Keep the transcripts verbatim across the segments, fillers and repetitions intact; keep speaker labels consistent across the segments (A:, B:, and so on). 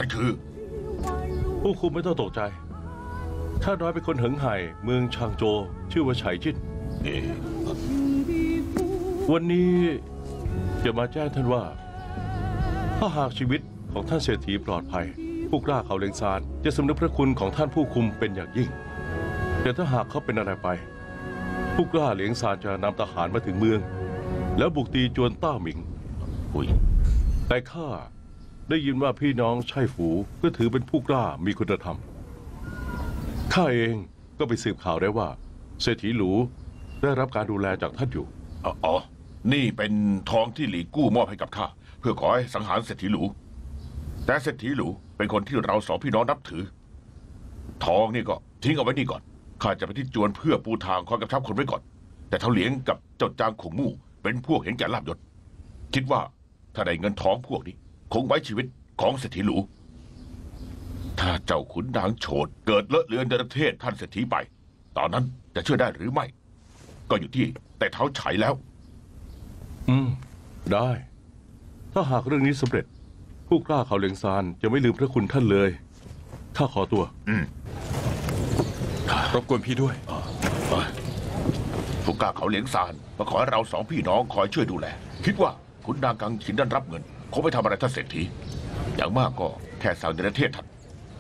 A: คือ
B: ผู้คุมไม่ต้องตกใจข้าน้อยเป็นคนเหิงไห่เมืองชางโจวชื่อว่าไฉจิ้นวันนี้จะมาแจ้งท่านว่าถ้าหากชีวิตของท่านเศรษฐีปลอดภัยผู้กล้าเขาเลียงซานจะสำนึกพระคุณของท่านผู้คุมเป็นอย่างยิ่งแต่ถ้าหากเขาเป็นอะไรไปผู้กล้าเลียงซานจะนำทหารมาถึงเมืองแล้วบุกตีจวนต้าหมิงแต่ข้าได้ยินว่าพี่น้องไช่ฝูก็ถือเป็นผู้กล้ามีคุณธรรมข้าเองก็ไปสืบข่าวได้ว่าเศรษฐีหลูได้รับการดูแลจากท่านอยู่
A: อ๋อนี่เป็นทองที่หลีกู้มอบให้กับข้าเพื่อขอให้สังหารเศรษฐีหลูแต่เศรษฐีหลูเป็นคนที่เราสองพี่น้องนับถือทองนี่ก็ทิ้งเอาไว้นี่ก่อนข้าจะไปที่จวนเพื่อปูทางคอยกำชับคนไว้ก่อนแต่เท่าเหลียงกับเจ้าจางขงมู่เป็นพวกเห็นแก่ลาภยศคิดว่าถ้าได้เงินทองพวกนี้คงไว้ชีวิตของเศรษฐีหลูถ้าเจ้าขุนนางโฉดเกิดเลอะเลือนในประเทศท่านเศรษฐีไปตอนนั้นจะเชื่อได้หรือไม่ก็อยู่ที่แต่เท้าไฉแล้ว
B: อืมได้ถ้าหากเรื่องนี้สำเร็จผู้กล้าเขาเลียงซานจะไม่ลืมพระคุณท่านเลยข้าขอตัว
A: อืม
C: รบกวนพี่ด้วย
A: ผู้กล้าเขาเลียงซานมาขอให้เราสองพี่น้องคอยช่วยดูแลคิดว่าขุนนางกังฉินได้รับเงินคงไม่ทำอะไรท่านเศรษฐีอย่างมากก็แค่สั่งในประเทศท่าน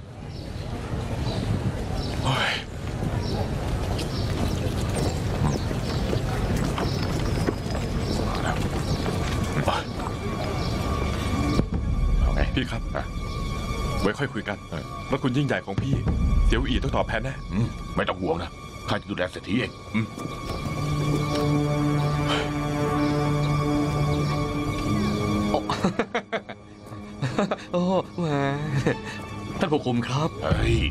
C: พี่ครับไว้ค่อยคุยกันว่าคุณยิ่งใหญ่ของพี่เสียวอีต้องตอบแทนแน่
A: ไม่ต้องห่วงนะข้าจะดูแลเศรษฐีเอง
D: โอ้แหมท่านผู้คุมครับ
A: เฮ้ย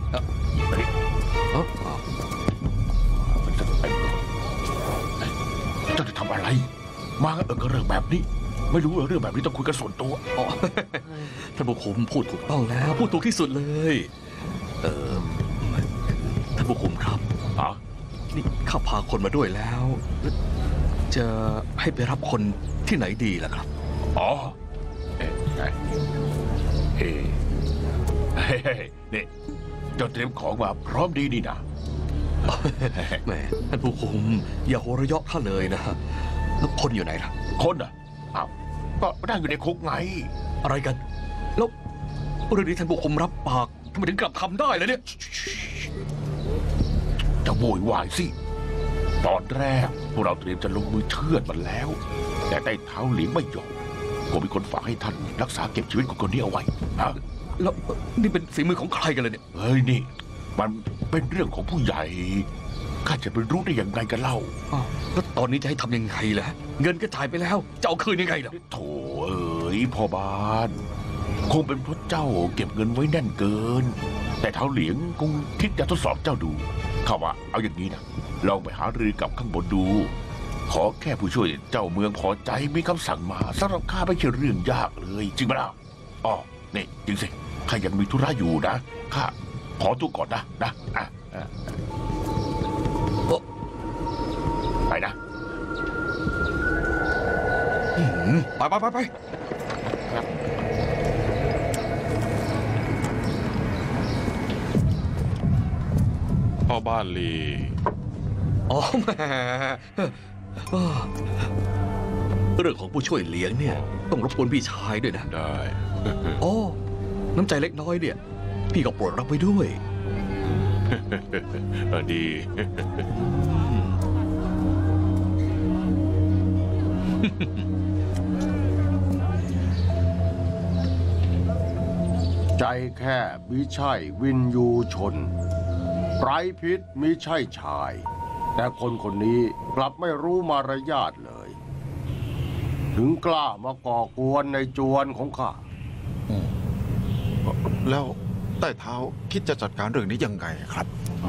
A: เจ้าจะทำอะไรมาเออก็เรื่องแบบนี้ไม่รู้เรื่องแบบนี้ต้องคุยกันส่วนตัว
D: ท่านผู้คุมพูดถูกต้องแล้วพูดถูกที่สุดเลยเออท่านผู้คุมครับ
A: อ๋อ
D: นี่ข้าพาคนมาด้วยแล้วจะให้ไปรับคนที่ไหนดีล่ะครับ
A: อ๋อเอ๊ะเฮ้นี่เจ้าเตรียมของมาพร้อมดีนี่นะ
D: แหมท่านผู้คุมอย่าหัวเราะข้าเลยนะแล้วคนอยู่ไหนล่ะ
A: คนอ่ะอ้าวก็นั่งอยู่ในคุกไง
D: อะไรกันแล้วเรื่องนี้ท่านผู้คุมรับปากทำไมถึงกลับคำได้เลยเนี่ย
A: จะโวยวายสิตอนแรกพวกเราเตรียมจะลงมือเชือดมันแล้วแต่ใต้เท้าเหลียงไม่ยอมผมมีคนฝากให้ท่านรักษาเก็บชีวิตคนคนนี้เอาไว้นะ
D: แล้วนี่เป็นฝีมือของใครกันเลยเนี่ย
A: เฮ้ยนี่มันเป็นเรื่องของผู้ใหญ่ข้าจะไปรู้ได้อย่างไรกันเล่า
D: แล้วตอนนี้จะให้ทำยังไงล่ะเงินก็จ่ายไปแล้วจะเอาคืนยังไงล่ะ
A: โถเอ๋ยพ่อบ้านคงเป็นเพราะเจ้าเก็บเงินไว้แน่นเกินแต่เท้าเหลียงคงคิดจะทดสอบเจ้าดูข้าว่าเอาอย่างนี้นะลองไปหารือกับข้างบนดูขอแค่ผู้ช่วยเจ้าเมืองพอใจมีคำสั่งมาสำหรับข้าไม่ใช่เรื่องยากเลยจริงไหมล่ะอ๋อนี่จริงสิข้ายังมีธุระอยู่นะข้าขอตัวก่อนนะนะอ่ะไปนะ
D: ไปไปไปไป
C: พ่อบ้านลี
D: อ๋อแหมเรื่องของผู้ช่วยเลี้ยงเนี่ยต้องรบกวนพี่ชายด้วยนะ
C: ได้
D: อ๋อน้ำใจเล็กน้อยเนี่ยพี่ก็โปรดรับไว้ด้วย
C: ดี
E: ใจแค่มิใช่วินยูชนไร้พิษมิใช่ชายแต่คนคนนี้กลับไม่รู้มารยาทเลยถึงกล้ามาก่อกวนในจวนของข้า
F: แล้วใต้เท้าคิดจะจัดการเรื่องนี้ยังไงครับ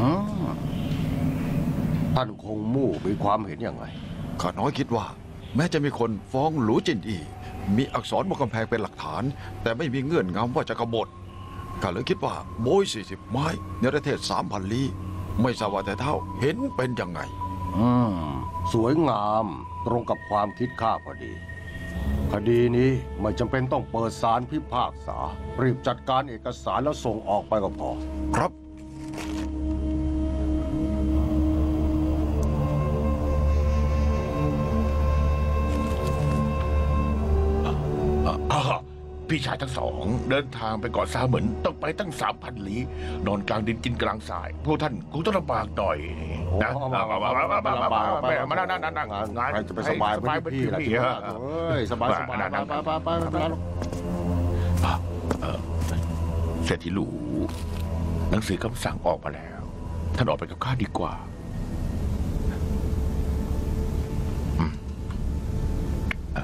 E: ท่านคงมู่มีความเห็นยังไง
F: ข้าน้อยคิดว่าแม้จะมีคนฟ้องหลูจินอีมีอักษรบนกำแพงเป็นหลักฐานแต่ไม่มีเงื่อนงำว่าจะกบฏข้าเลยคิดว่าโบยสี่สิบไม้ในประเทศสามพันลี้ไม่ทราบว่าแต่เท่าเห็นเป็นยังไง
E: อืมสวยงามตรงกับความคิดข้าพอดีคดีนี้ไม่จำเป็นต้องเปิดศาลพิพากษา รีบจัดการเอกสารแล้วส่งออกไปก็พอ
F: ครับ
A: อ่าพี่ชายทั้งสอง เดินทางไปเกาะซาเหมือนต้องไปตั้งสามพันลี้นอนกลางดินกินกลางทราย พวกท่านคงต้องลำบากหน่อยนะ
E: โอ้
A: มามามามามามามามามานั่งนั่งนั่งนั่ง
E: งานใครจะไปสบายเหมือนพี่ล่ะ
A: พี่
E: ที่
A: ฮะ
E: ว่าเอ้ยสบายสบายไปไปไปไปไป
A: เศรษฐีหลูหนังสือคำสั่งออกมาแล้ว ท่านออกไปกับข้าดีกว่าอืมอ่ะ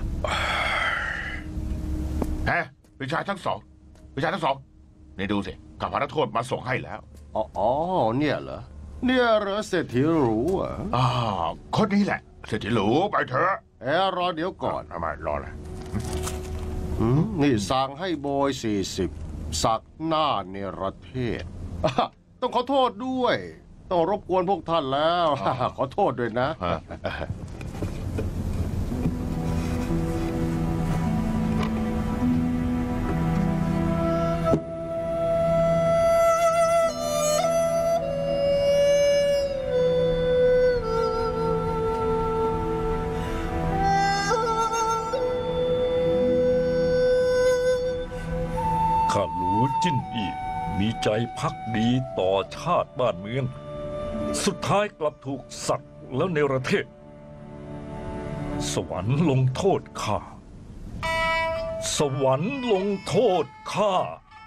A: เฮ้ยพี่ชายทั้งสองพี่ชายทั้งสองนี่ดูสิข้าพานักโทษมาส่งให้แล้ว
E: อ๋อเนี่ยเหรอเนี่ยเหรอเศรษฐีหรูอ่ะ
A: อ่าคนนี้แหละ เศรษฐีหลูไปเถอะ
E: เอ๊ะรอเดี๋ยวก่อน
A: ทำไมรออะไร
E: หืมนี่สั่งให้โบยสี่สิบสักหน้าเนรเทศอ่ะต้องขอโทษด้วย ต้องรบกวนพวกท่านแล้ว ขอโทษด้วยนะ
A: ฮะ
G: ข้าหลูจิ้นอีมีใจพักดีต่อชาติบ้านเมือง สุดท้ายกลับถูกสักแล้วเนรเทศ สวรรค์ลงโทษข้า สวรรค์ลงโทษข้า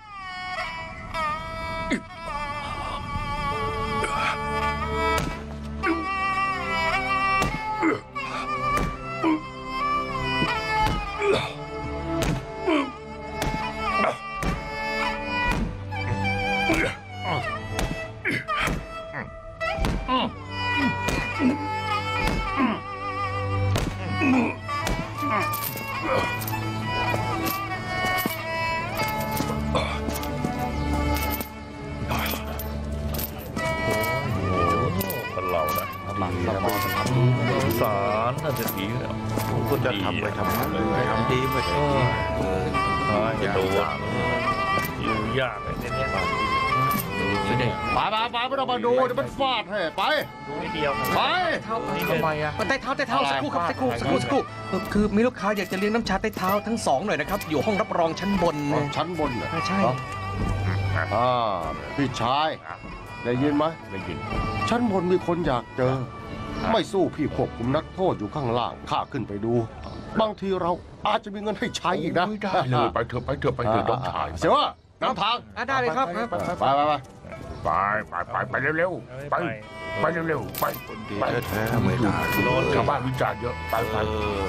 G: เป็นเรานะสารน่าจะดีแล้ว
F: คุณจะทำไปทำนั้นเลยทำดีไปเถอะ
G: อย่าดูอยู่ยากเลยเนี่ย
E: ไปไปไปไม่ต้องมาดูเดี๋ยวมันฟาดให้ไป
G: นิดเดียว
E: ไป
H: ทำไมอ่ะใต้เท้าใต้เท้าสักครู่ครับสักครู่สักครู่สักครู่เอ่อคือมีลูกค้าอยากจะเลี้ยงน้ำชาใต้เท้าทั้งสองหน่อยนะครับ อยู่ห้องรับรองชั้นบนนะ
E: ชั้นบนเหรอ
H: ใช่
E: อ่าพี่ชาย ได้ยินไหม
A: ได้ยิน
E: ชั้นบนมีคนอยากเจอ ไม่สู้พี่ควบคุมนักโทษอยู่ข้างล่างข้าขึ้นไปดู บางทีเราอาจจะมีเงินให้ใช้อีกนะ
A: โยได้เลยไปเถอะไปเถอะไปเถอะต้องถ่าย
E: เสียว่าน้ำทาง
H: อ่ะได้เลยครับ
E: ไปไปไปไป
A: ไปไปไปไปเร็วๆไปไปเร็วๆไป
F: ดี
A: ไป
F: แท้ๆไม่ได้
A: ชาวบ้านวิจารณ์เยอะไปไป
F: เออ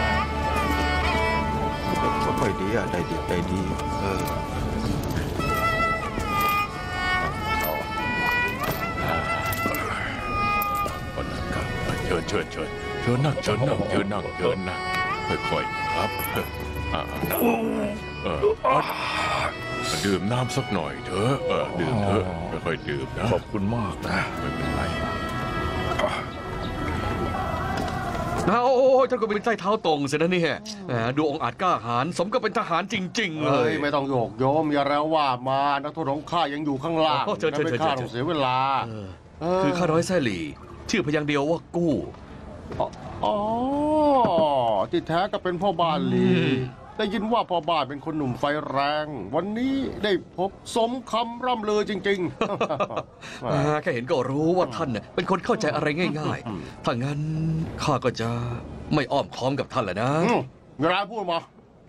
F: ก็ค่อยดีอะได้ดีได้ดีเออ
A: คนนั้นครับเชิญเชิญเชิญเชิญนั่งเชิญนั่งเชิญนั่งเชิญนั่งค่อยๆครับอ่านั่งเออดื่มน้ำสักหน่อยเถอะเออดื่มเถอะค่อยๆดื่มนะ
G: ขอบคุณมากนะ
A: ไม่เป็นไร
H: นะโอ้โหท่านก็เป็นใต้เท้าตรงเสียนะเนี่ยแหมดูองค์อาจกล้าหาญสมกับเป็นทหารจริง ๆ เล
E: เฮ้
H: ย
E: ยไม่ต้องโยกโยมอย่าแล้วว่ามานักโทษของข้ายังอยู่ข้างล่าง
H: โอ้เชิญเชิญ
E: ไม่
H: เชิญ
E: ข้า
H: เชิญ
E: ต้องเสียเวลา
H: เออ
E: เอ
H: คือข้าน้อยแซ่หลี่ ชื่อพยางค์เดียวว่ากู้
E: อ๋อที่แท้ก็เป็นพ่อบ้านลีได้ยินว่าพ่อบ้านเป็นคนหนุ่มไฟแรง วันนี้ได้พบสมคำร่ำลือจริงๆ
H: อ่าแค่เห็นก็รู้ว่าท่านเน่ะเป็นคนเข้าใจอะไรง่าย ๆ ถ้างั้นข้าก็จะไม่อ้อมค้อมกับท่านแหละนะ
E: อืมมีอะไรพูดมา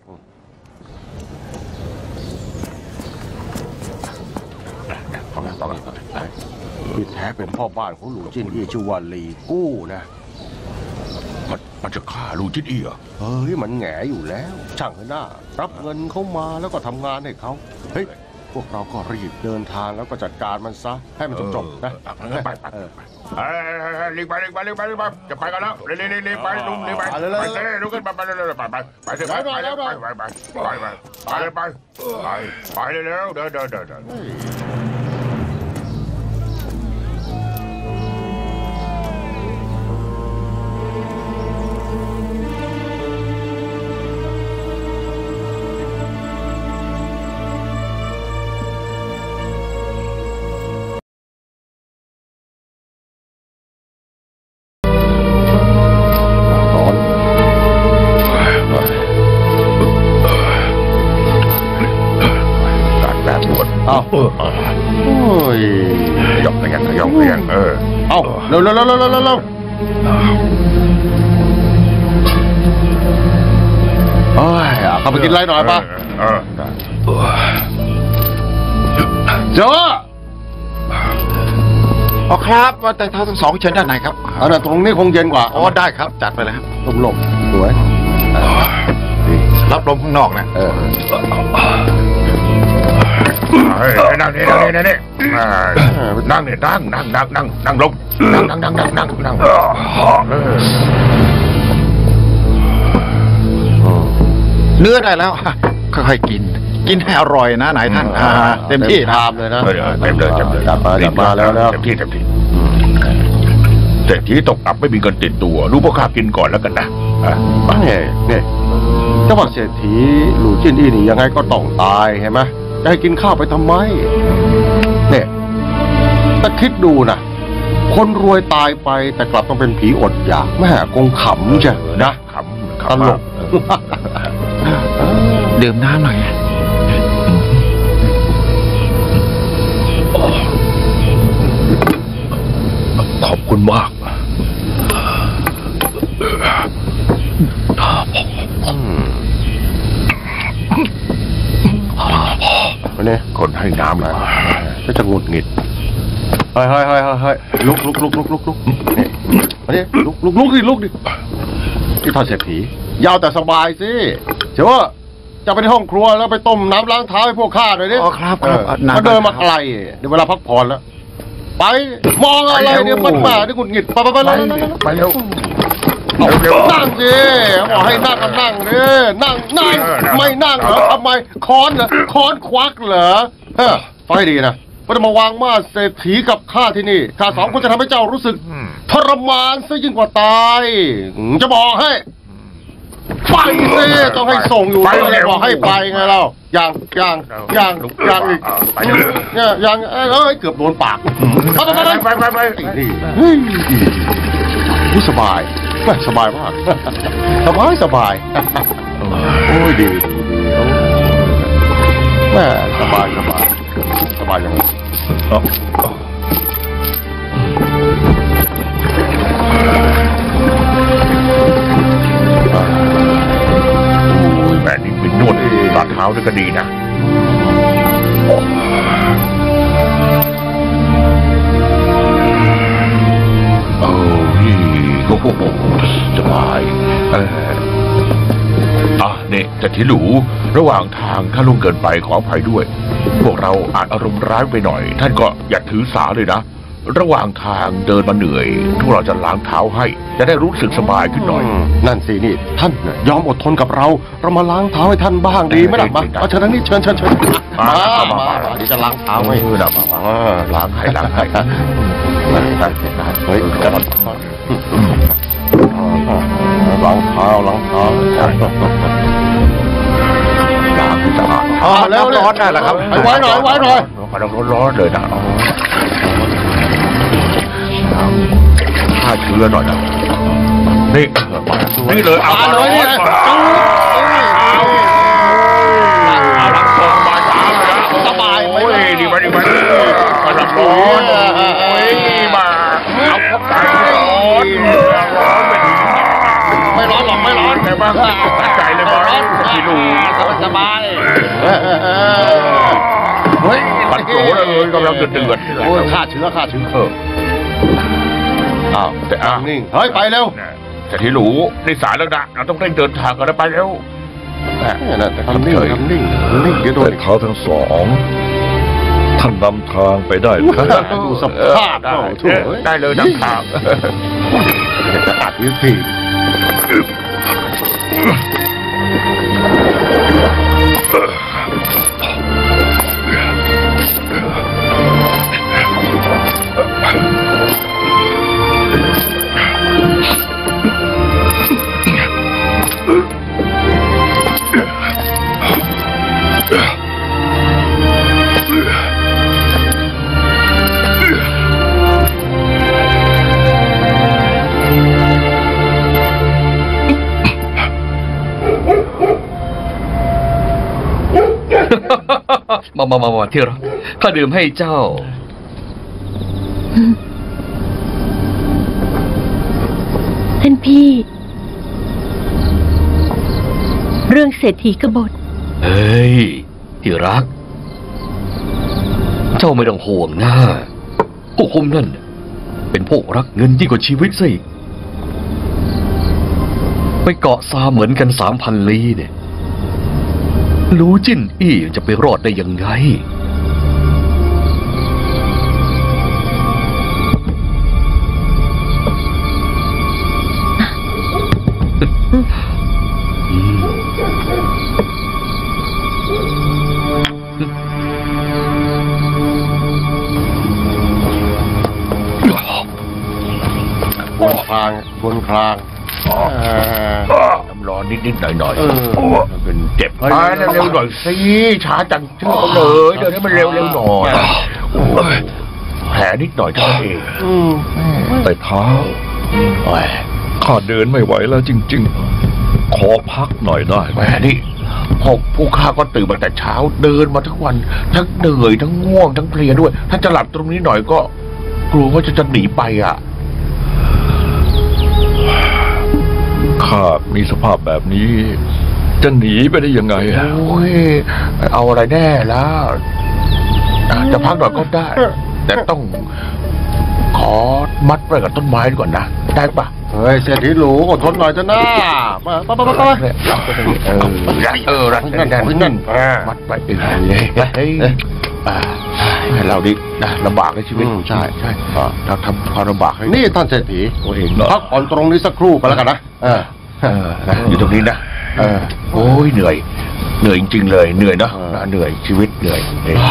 E: ที่แท้เป็นพ่อบ้านของหลูจินที่ชื่อว่าลีกู้นะ
A: มันมันจะฆ่าลูกจิตอีเหรอ
E: เฮ้ยมันแหงอยู่แล้ว ช่างเถอะหน้า รับเงินเขามาแล้วก็ทำงานให้เขาเฮ้ยพวกเราก็รีบเดินทางแล้วก็จัดการมันซะให้มันจบๆนะ
A: เออไปไปไปไปเอ้ยรีบไปรีบไปรีบไปรีบไปจะไปกันแล้วรีบรีบรีบไปลุงรีบไปไปเลยลุกขึ้นไปไปเลยไปไปไปเถอะไปไปไปไปไปไปไปไปเลยไปไปไปเลยเร็วเดินเดินเดินเดิน
E: เ
A: เออ
E: โอ้ย
A: ยองเรียงยองเรียงเออ
E: เอ้าเร็วเร็วเร็วเร็วเร็วเร็วโอ้ยเอาเข้าไปกินอะไรหน่อยป่ะ
A: เออ
E: เจ้า
F: อ๋อครับว่าแต่เท้าทั้งสองเชิญด้านในครับ
E: อันนั้นตรงนี้คงเย็นกว่า
F: อ๋อได้ครับจัดไปเลยครับ
E: ลมลมสวย
F: รับลมข้างนอกนะ
E: เออ
A: เฮ้ยนั่งนี่นั่งนี่นั่งนี่นั่งนี่นั่งนั่งนั่งนั่งนั่งลงนั่งนั่งนั่งนั่งนั่งนั่ง
F: เนื้อได้แล้ว ค่อยๆกิน กินให้อร่อยนะนายท่านอ่าเต็มที่นะ
E: ทามเลยนะ
A: เออเต็มเลยเต็มเลย
E: จับมาจับมาแล้วแล้ว
A: เต็มที่เต็มที่เศรษฐีตกอับไม่มีเงินติดตัวรู้พวกข้ากินก่อนแล้วกันนะอ่ะ
E: เนี่ยเนี่ยเจ้าว่าเศรษฐีหลู่จิ้นอี้นี่ยังไงก็ต้องตายเห็นไหมจะให้กินข้าวไปทำไมเนี่ยแต่คิดดูนะคนรวยตายไปแต่กลับต้องเป็นผีอดอยากแม่คงขำใช่นะ
A: ขำ
E: ต
A: ขำ
E: ล
A: มาก
E: ก
F: ดื่มน้ำหน่อย
G: ขอบคุณมาก
E: วันนี้
A: คนให้น้ำนะ
E: ก็จะหงุดหงิดเฮ้ยเฮ้ยเฮ้ยเฮ้ยลุกลุกลุกลุกลุกลุกนี่มาดิลุกลุกลุกดิลุกดิที่ท่านเศรษฐียาวแต่สบายสิเจ้าว่าจะไปที่ห้องครัวแล้วไปต้มน้ำล้างเท้าให้พวกข้าหน่อยดิ
F: อ๋อครับครับ
E: เออ
F: น้ำ
E: มาเดินมาไกลเดี๋ยวเวลาพักผ่อนแล้ว ไปมองอะไรเนี่ยมันมาที่หงุดหงิดไปไปไป
A: ไป
E: เลย
A: ไปเร็ว
E: เอานั่งสิบอกให้นั่งก็นั่งดินั่งนั่งไม่นั่งเหรอทำไมค้อนเหรอค้อนควักเหรอเฮ้ยฟังให้ดีนะไม่ต้องมาวางมาดเศรษฐีกับข้าที่นี่ข้าสองคนจะทำให้เจ้ารู้สึกทรมานซะยิ่งกว่าตายจะบอกให้ไปสิต้องให้ส่งอยู่เลยบอกให้ไปไงเราอย่างอย่างอย่างอย่างอีกเนี่ยอย่างเอ้ยเกือบโดนปากไปไปไป
A: ไปไปไป
E: นี่เฮ้ยผู้สบายแม่สบายมากสบายสบายโอ้ยดีแม่สบายสบายสบายยังไง
A: โอ้ยแม่นี่เป็นนวดตาเท้าด้วยก็ดีนะโอ้นี่โอ้โหสบายเอออ่ะเนี่ยจะที่หลูระหว่างทางถ้าลุงเกินไปขออภัยด้วย พวกเราอาจอารมณ์ร้ายไปหน่อย ท่านก็อย่าถือสาเลยนะระหว่างทางเดินมาเหนื่อยพวกเราจะล้างเท้าให้ จะได้รู้สึกสบายขึ้นหน่อย
E: นั่นสินี่ท่านน่ะยอมอดทนกับเราเรามาล้างเท้าให้ท่านบ้างดีไหมล่ะมาเอาเชิญทางนี้เชิญเชิญเชิญมามามาเดี๋ยวจะล้างเท้าให้
A: เออนะมามาล้างให้ล้างให้
E: เฮ้ยจะล้างล้างเท้าล้างเท้า
A: ล้างให้สะอาด
E: อ่าแล้วร้อนได้แล้วครับไว้หน่อยไว้หน่อย
A: กำลังร้อนๆเลยนะฆ่าเชื้อหน่อยนะนี่นี่เลยเอา
E: มาเลยนี่เลย สบาย
A: โอ้ยดีมาดีมากำลังร้อนโอ้ยมาเอาเข้าไปร้อนร้อนไม่ดี
E: ไม่ร้อนหรอกไม่ร้อน
A: แต่ว่าตั้งใจเลยมาที่ดู
E: สบายเฮ้ย
A: ปัดโผเลยกำลังเดือดเดือด
E: โอ้ยฆ่าเชื้อฆ่าเชื้อ
A: เอออ้าวแต่อ้าว
E: นิ่งเฮ้ยไปเร็ว
A: แต่ที่หลูในสายแล้วนะเราต้องเร่งเดินทางกันแล้วไปเร็ว
E: นั่นทำนิ่งทำนิ่งนิ่งเดี๋ยวโดน
G: แต่เขาทั้งสองท่านนำทางไปได้เลย
E: ดูสภาพ
A: ได้
E: เขาถูก
A: ได้เลยทั้งทาง
E: จะอัดวิธี
H: มามามามาที่รัก
D: ข้าดื่มให้เจ้า
I: ท่านพี่ เรื่องเศรษฐีกบฏ
D: เฮ้ย ที่รัก เจ้าไม่ต้องห่วงนะพวกคุมนั่นเป็นพวกรักเงินยิ่งกว่าชีวิตซะอีกไปเกาะซาเหมือนกันสามพันลี้เนี่ยรู้จิ้นอี้จะไปรอดได้ยังไง
E: บนคลางบนคลาง
A: น้ำร้อนนิดๆหน่อย
E: เออ
A: ๆเป็นเจ็บไปเร็วๆหน่อยสิช้าจังเชื่อเขาเลยเดี๋ยวนี้มันเร็วๆหน่อยโอ้ยแผลนิดหน่อยเท่านั้นเอง
E: อืม
G: แต่เท้า
A: โอ้ย
G: ข้าเดินไม่ไหวแล้วจริงๆ ขอพักหน่อยได้ไห
A: แห
G: ม
A: มนี่พวกผู้ข้าก็ตื่นมาแต่เช้าเดินมาทั้งวันทั้งเหนื่อยทั้งง่วงทั้งเพลียด้วย ถ้าจะหลับตรงนี้หน่อยก็ กลัวว่าจะจะหนีไปอ่ะ
G: ข้ามีสภาพแบบนี้ จะหนีไปได้ยังไงอะ
A: โอ้ยเอาอะไรแน่แล้วอ่ะจะพักหน่อยก็ได้ แต่ต้อง ขอมัดไว้กับต้นไม้ก่อนนะได้ปะ
E: เฮ้ยเศรษฐีหลูอดทนหน่อยเถอะนะมาไปไปไปไป
A: เออเออรัดนั่นนั่นนั่นมัดไปเองเลยเฮ้ยอ่าให้เราดินะลำบากในชีวิต
E: อืมใช่ใช่
A: เราทำความลำบากให้
E: นี่ท่านเศรษฐี
A: ตัวเอง
E: พักผ่อนตรงนี้สักครู่กันแล้วกันนะเออ
A: เออนะอยู่ตรงนี้นะเออโอ้ยเหนื่อย เหนื่อยจริงๆเลยเหนื่อยเนาะเหนื่อยชีวิตเหนื่อยเฮ้ย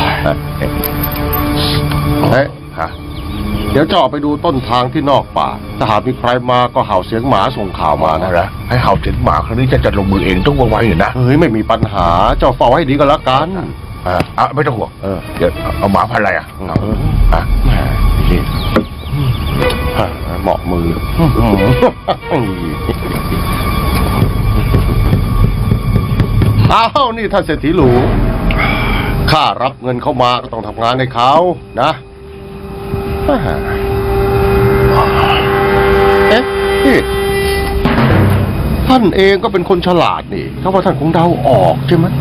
E: เฮ้ย
A: ฮะ
E: เดี๋ยวจะออกไปดูต้นทางที่นอกป่าถ้าหากมีใครมาก็เห่าเสียงหมาส่งข่าวมา
A: มา
E: นะ
A: นะให้เห่าถึงหมาครั้งนี้จะจะลงมือเองต้องไวๆหน่อยนะ
E: เฮ้ยไม่มีปัญหาเจ้าเฝ้าให้ดีก็แล้วกัน
A: อ่าอ่ะไม่ต้องห่วง
E: เออ
A: เดี๋ยวเอาหมาพันธุ์อะไรอ่ะเอา
E: เออ
A: อ่ะนี่
E: เหมาะมืออ้าวนี่ท่านเศรษฐีหลูข้ารับเงินเข้ามาก็ต้องทำงานให้เขานะเอ๊ะนี่ท่านเองก็เป็นคนฉลาดนี่เขาว่าท่านคงเดาออกใช่ไหม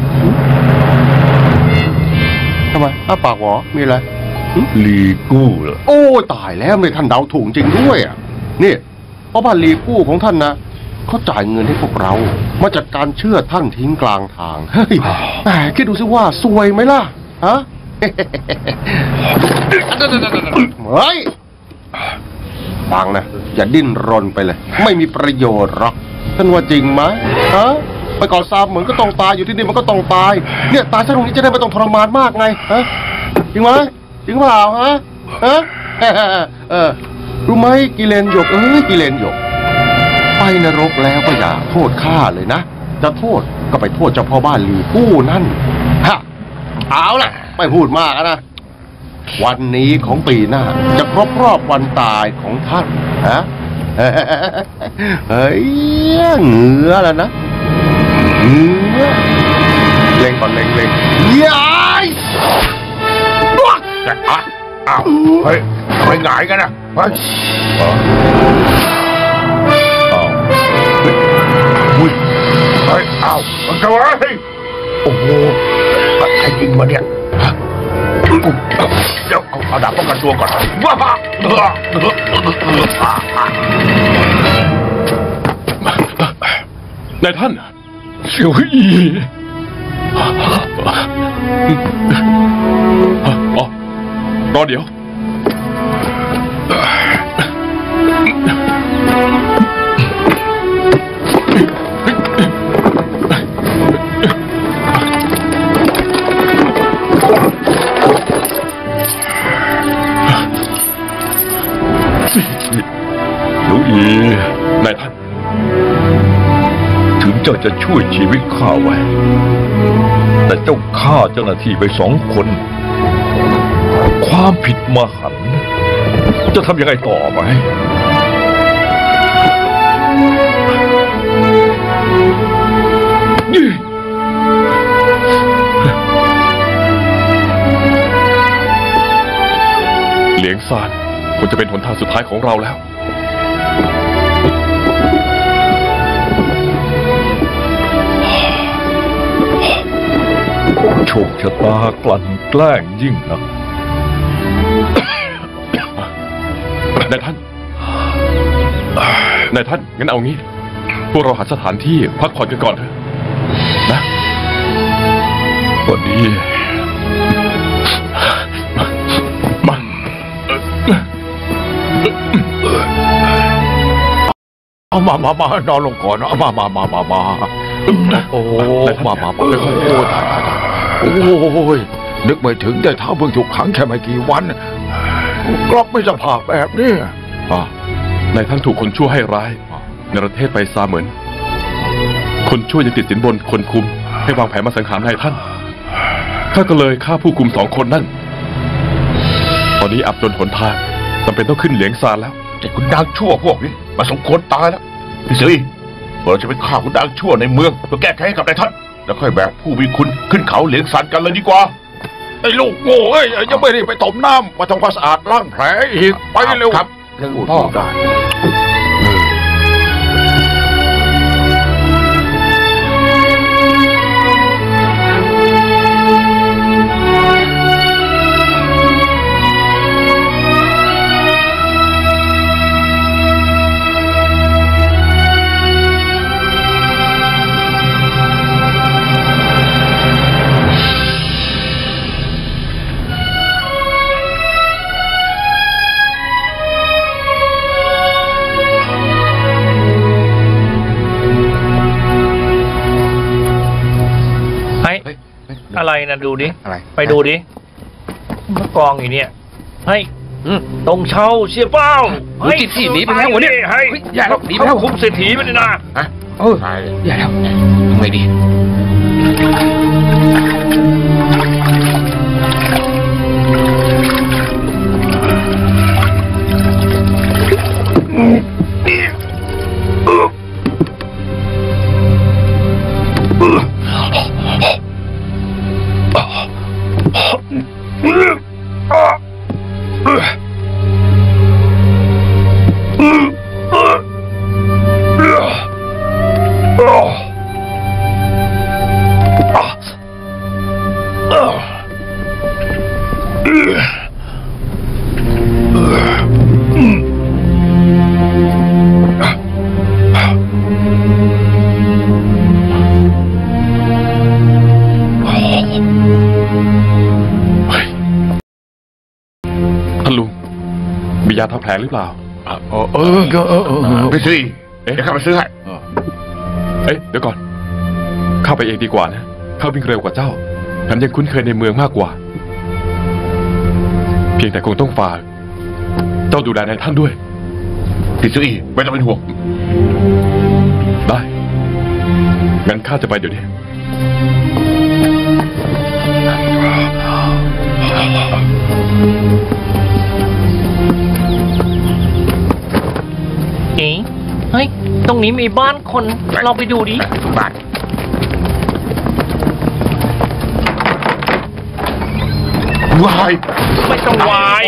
E: ทำไมอ้าปากหวอมีอะไร
G: ลีกู้เหรอ
E: โอ้ตายแล้วไม่ท่านเดาถูกจริงด้วยอ่ะนี่เพราะบ้านลีกู้ของท่านนะเขาจ่ายเงินให้พวกเรามาจัดการเชื่อท่านทิ้งกลางทางเฮ้ยแต่คิดดูสิว่าซวยไหมล่ะฮะ เฮ้ยฟังนะอย่าดิ้นรนไปเลยไม่มีประโยชน์หรอกท่านว่าจริงไหมฮะไปก่อซามเหมือนก็ต้องตายอยู่ที่นี่มันก็ต้องตายเนี่ยตายซะตรงนี้จะได้ไม่ต้องทรมานมากไงฮะจริงไหมจริงเปล่าฮะฮะเออรู้ไหมกิเลนหยกเอ้ยกิเลนหยกไปนรกแล้วก็อย่าโทษข้าเลยนะจะโทษก็ไปโทษเจ้าพ่อบ้านลีกู้นั่นฮะเอาล่ะไม่พูดมากนะวันนี้ของปีหน้าจะครบรอบวันตายของท่านฮะเฮ้ยเหงือแล้วนะเหงือเล็งก่อนเล็งเล็งย้าย
A: อ่ะอ้าวเฮ้ยทำไมหงายกันอ่ะเฮ้ย
G: อ้าว
A: อุ้ยเฮ้ยอ้าวมันจะอะไรโอ้โหใครยิงมาเนี่ยฮะเดี๋ยวเอาเอาดาบป้องกันตัวก่อนว้าเออเออเออเออ
B: นายท่าน
G: เสี่ยวอี
B: อ๋อรอเดี๋ยว
G: เสี่ยวอี
B: นายท่าน
G: ถึงเจ้าจะช่วยชีวิตข้าไว้ แต่เจ้าฆ่าเจ้าหน้าที่ไปสองคน ความผิดมหันต์จะทำยังไงต่อไหม
C: ซานคงจะเป็นหนทางสุดท้ายของเราแล้ว
G: โชคชะตากลั่นแกล้งยิ่งนัก
C: นายท่าน นายท่าน งั้นเอางี้ พวกเราหาสถานที่พักผ่อนกันก่อนเถอะนะวันนี้มาเอามามามานอนลงก่อนนะมามามามามาโอ้มามามาเลยโอ้ตายตายโอ้ยนึกไม่ถึงได้เท้าเพิ่งถูกขังแค่ไม่กี่วันกลับไม่สภาพแบบนี้อ่านายท่านถูกคนชั่วให้ร้ายในประเทศไปซาเหมือนคนชั่วยังติดสินบนคนคุมให้วางแผนมาสังหารนายท่านข้าก็เลยฆ่าผู้คุมสองคนนั่นตอนนี้อับจนหนทางจำเป็นต้องขึ้นเหลียงซานแล้ว
A: แต่คุณนางชั่วพวกนี้มาสมควรตายแล้วพี่สีเราจะไปฆ่าคุณนางชั่วในเมืองเพื่อแก้แค้นให้กับนายท่านแล้วค่อยแบกผู้มีคุณขึ้นเขาเหลียงซานกันเลยดีกว่า
F: ไอ้ลูกโง่เอ้ยยังไม่ได้ไปต้มน้ำมาทำความสะอาดล้างแผลอีกไปเร็ว
A: ครับพ่อได้
H: อะไรนะดูดิ
A: อะไร
H: ไปดูดิมะกองอยู่เนี่ยเฮ้ยตรงเชาเชียเป้าเฮ้ยที่หนีไปแล้ววะเนี่ยเฮ้ยอย่าหนีไปแล้วคุมเศรษฐีไปเลยนะฮะเอออย่าแล้วทำไงดี
C: ยาทำแผลหรือเปล่า
A: เออเออเออเออไปสิเอ๊ะข้าไปซื้อให้
C: เอ๊ะเดี๋ยวก่อนข้าไปเองดีกว่านะข้าวิ่งเร็วกว่าเจ้าแถมยังคุ้นเคยในเมืองมากกว่าเพียงแต่คงต้องฝากเจ้าดูแลนายท่านด้วย
A: พี่ซื้อไม่ต้องเป็นห่วง
C: ได้งั้นข้าจะไปเดี๋ยวนี้
H: เอ๊ะเฮ้ยตรงนี้มีบ้านคนเราไปดูดิ
A: บ้านวาย
H: ไม่ต้องวาย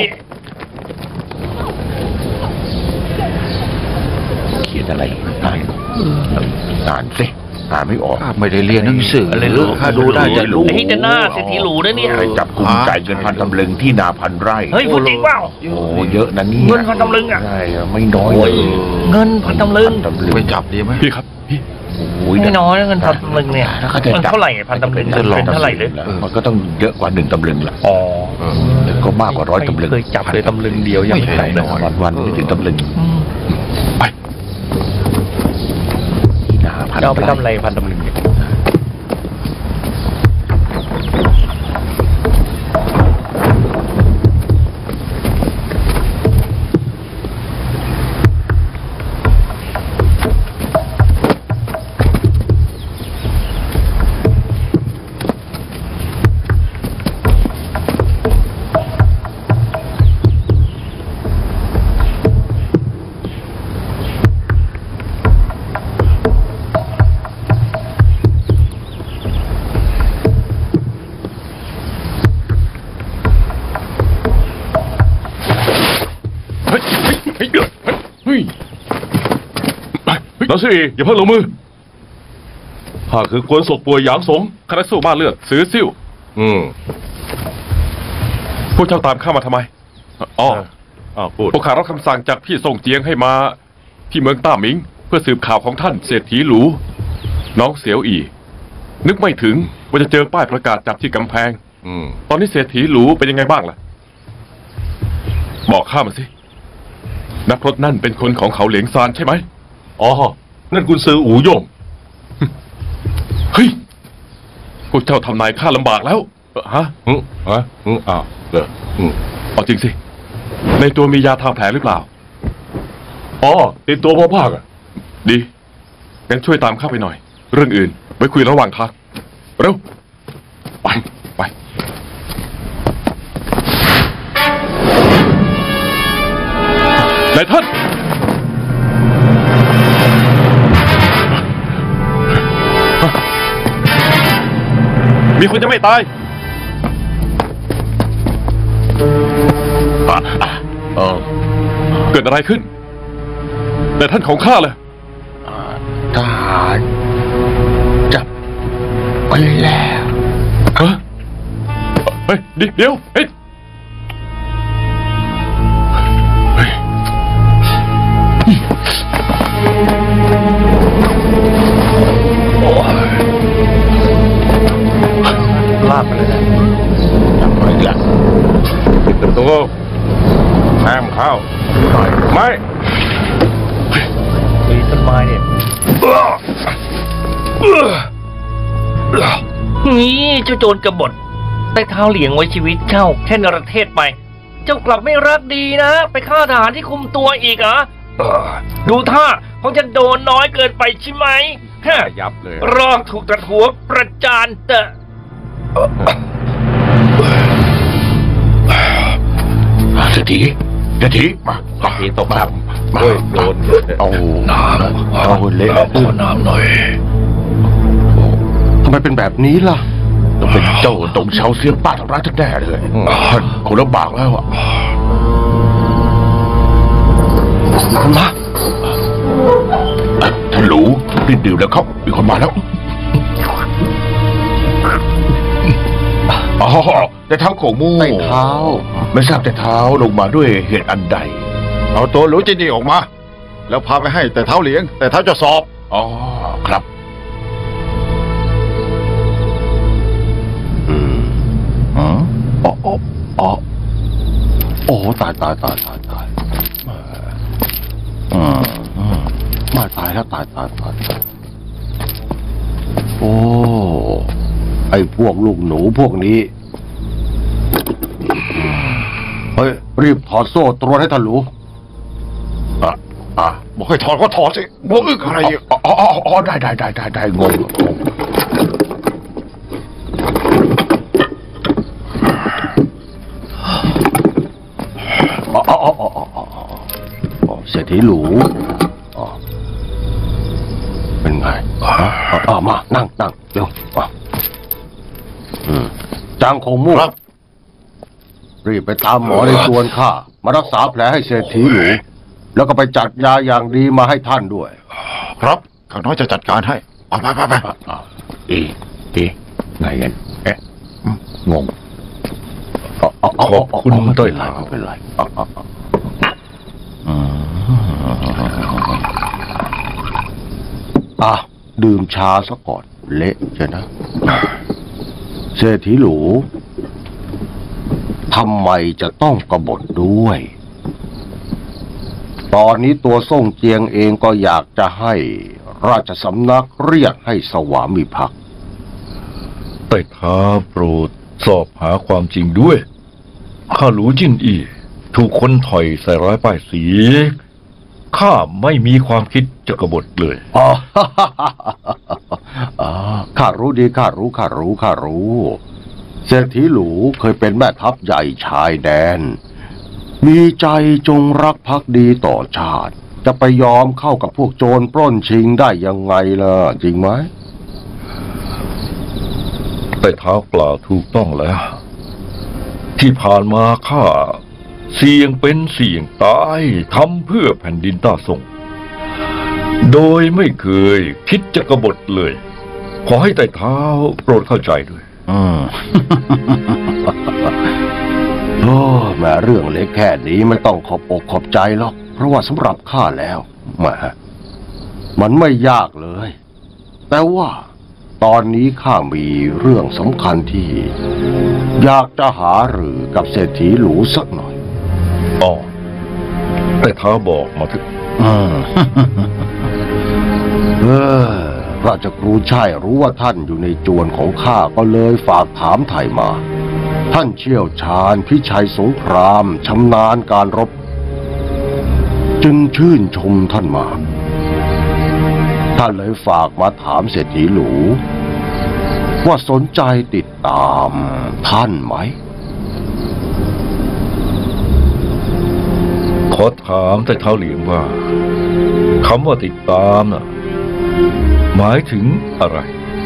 A: เขียนอะไรอ่านอ่านสิอ่านไม่ออก
F: ไม่ได้เรียนหนังสือข้าดูได้แต่รู้
H: นี่จะหน้าเศรษฐีหรูนะเนี่ย
A: จับกุมจ่ายเงินพันตำลึงที่นาพันไร่
H: เฮ้ยพูดจริงเปล่า
A: โอ้เยอะนะนี่
H: เงินพันตำลึงอ่ะ
A: ใช่ไม่น้อยเลย
H: เงินพันตำลึง
F: ไปจับดีไหม
C: พี่ครับพี่
H: ไม่น้อยเงินพันตำลึงเนี่ยมันเท่าไหร่พันตำลึงเป็นเท่าไหร่เลย
A: มันก็ต้องเยอะกว่าหนึ่งตำลึงละ
H: อ๋อ
A: ก็มากกว่าร้อยตำลึง
H: เคยจับเลยตำลึงเดียวยังไม่ได้
A: วันวันไม่ถึงตำลึง
C: ไป
H: เอาไปทำอะไรพันตำลึง
B: เฮ้ยเฮ้ยแล้วสิอย่าเพิ่งลงมือข้าคือกวนศกป่วยหยางสงคณะสู้บ้านเลือดซื้อซิ่วอืมพวกเจ้าตามข้ามาทำไมอ๋ออ้าวพูดพวกข้ารับคำสั่งจากพี่ส่งเจียงให้มาที่เมืองต้าหมิงเพื่อสืบข่าวของท่านเศรษฐีหลูน้องเสียวอีนึกไม่ถึงว่าจะเจอป้ายประกาศจับที่กำแพงอืมตอนนี้เศรษฐีหลูเป็นยังไงบ้างล่ะบอกข้ามาสินักพรตนั่นเป็นคนของเขาเหลียงซานใช่ไหมอ๋อนั่นกุนซืออู่โย่งเฮ้ยพวกเจ้าทำนายข้าลำบากแล้วฮะอืมฮะอืมอ้าวเอออืมเอาจริงสิในตัวมียาทางแผลหรือเปล่าอ๋อติดตัวพ่อภาคอ่ะดีงั้นช่วยตามข้าไปหน่อยเรื่องอื่นไว้คุยระหว่างทางเร็วไปไปนายท่านมีคนจะไม่ตายเออเกิดอะไรขึ้นนายท่านของข้าเลย
C: ทหารจับไปแล้ว
B: ฮะเฮ้ยเดี๋ยวเฮ้ย
H: ลากไปเลยนะ
C: ทำไมล่ะ
B: ปิดประตูห้ามเข้าไม่
H: มีต้นไม้เนี่ยนี่เจ้าโจรกบฏใต้เท้าเหลียงไว้ชีวิตเจ้าแค่นรเทศไปเจ้ากลับไม่รักดีนะไปฆ่าทหารที่คุมตัวอีกเหรอดูท่าคงจะโดนน้อยเกินไปใช่ไหมฮะ
B: ยับเลย
H: รอถูกตะหัวประจานเตอะ
C: เศรษฐีเศรษฐีมาเศรษฐีตกน้ำมาโดนเอาน้ำเอาเละขอน้ำหน่อยทำไมเป็นแบบนี้ล่ะต้องเป็นเจ้าตงเชาเสียป้าทำร้ายท่านแน่เลยท่านคงลำบากแล้วอ่ะคนมาท่านหลูรีบดื่มแล้วครับมีคนมาแล้วอ๋อแต่เท้าโขงมู่แต่เท้าไม่ทราบแต่เท้าลงมาด้วยเหตุอันใด
F: เอาตัวหลูจินนี่ออกมาแล้วพาไปให้แต่เท้าเหลียงแต่เท้าจะสอบ
C: อ๋อครับอืมอ๋ออ๋ออ๋อโอ้ตายตายตายตายตายอืมมาตายแล้วตายตายตายโอ้ไอ้พวกลูกหนูพวกนี้เฮ้ยรีบถอดโซ่ตรวนให้ท่านหลูอ่ะอ่ะบอกให้ถอดก็ถอดสิบอกอึกอะไรอยู่อ๋ออ๋ออ๋อได้ได้ได้ได้ได้งงงงอ๋ออ๋ออ๋ออ๋ออ๋อเศรษฐีหลูอ๋อเป็นไงอ๋อมานั่งนั่งเร็วอ่ะจางคงมู่ครับรีบไปตามหมอในส่วนข้ามารักษาแผลให้เศรษฐีหลูแล้วก็ไปจัดยาอย่างดีมาให้ท่านด้วย
F: ครับข้าน้อยจะจัดการให้ไปไปไปไป
C: อีอีไงกันเอ๊ะงง
B: ขอบคุณเต้ยหลาย
C: ไม่เป็นไรอ่ะดื่มชาซะก่อนเละใช่นะเศรษฐีหลูทำไมจะต้องกบฏด้วย ตอนนี้ตัวส่งเจียงเองก็อยากจะให้ราชสำนักเรียกให้สวามิภักดิ์
G: แต่ท้าโปรดสอบหาความจริงด้วยข้าหลูจินอีถูกคนถอยใส่ร้ายป้ายสีข้าไม่มีความคิดจะกบฏเลย
C: อ๋อข้ารู้ดีข้ารู้ข้ารู้ข้ารู้เศรษฐีหลูเคยเป็นแม่ทัพใหญ่ชายแดนมีใจจงรักภักดีต่อชาติจะไปยอมเข้ากับพวกโจรปล้นชิงได้ยังไงล่ะจริงไหม
G: แต่เท้ากล่าวถูกต้องแล้วที่ผ่านมาข้าเสี่ยงเป็นเสี่ยงตายทำเพื่อแผ่นดินต้าส่งโดยไม่เคยคิดจะกบฏเลย ขอให้ไต่เท้าโปรดเข้าใจด้วย
E: อืม โอ้แม่เรื่องเล็กแค่นี้ไม่ต้องขอบอกขอบใจหรอกเพราะว่าสำหรับข้าแล้วแหมมันไม่ยากเลย แต่ว่าตอนนี้ข้ามีเรื่องสำคัญที่ อยากจะหารือกับเศรษฐีหลูสักหน่อย
G: อ๋อแต่เท้าบอกมาเถอะ
E: อืม เออราชครูใช่รู้ว่าท่านอยู่ในจวนของข้าก็เลยฝากถามไถ่มา ท่านเชี่ยวชาญพิชัยสงครามชำนาญการรบ จึงชื่นชมท่านมาท่านเลยฝากมาถามเศรษฐีหลูว่าสนใจติดตามท่านไหม
G: ขอถามแต่เท้าเหลียงว่าคำว่าติดตามน่ะหมายถึงอะไร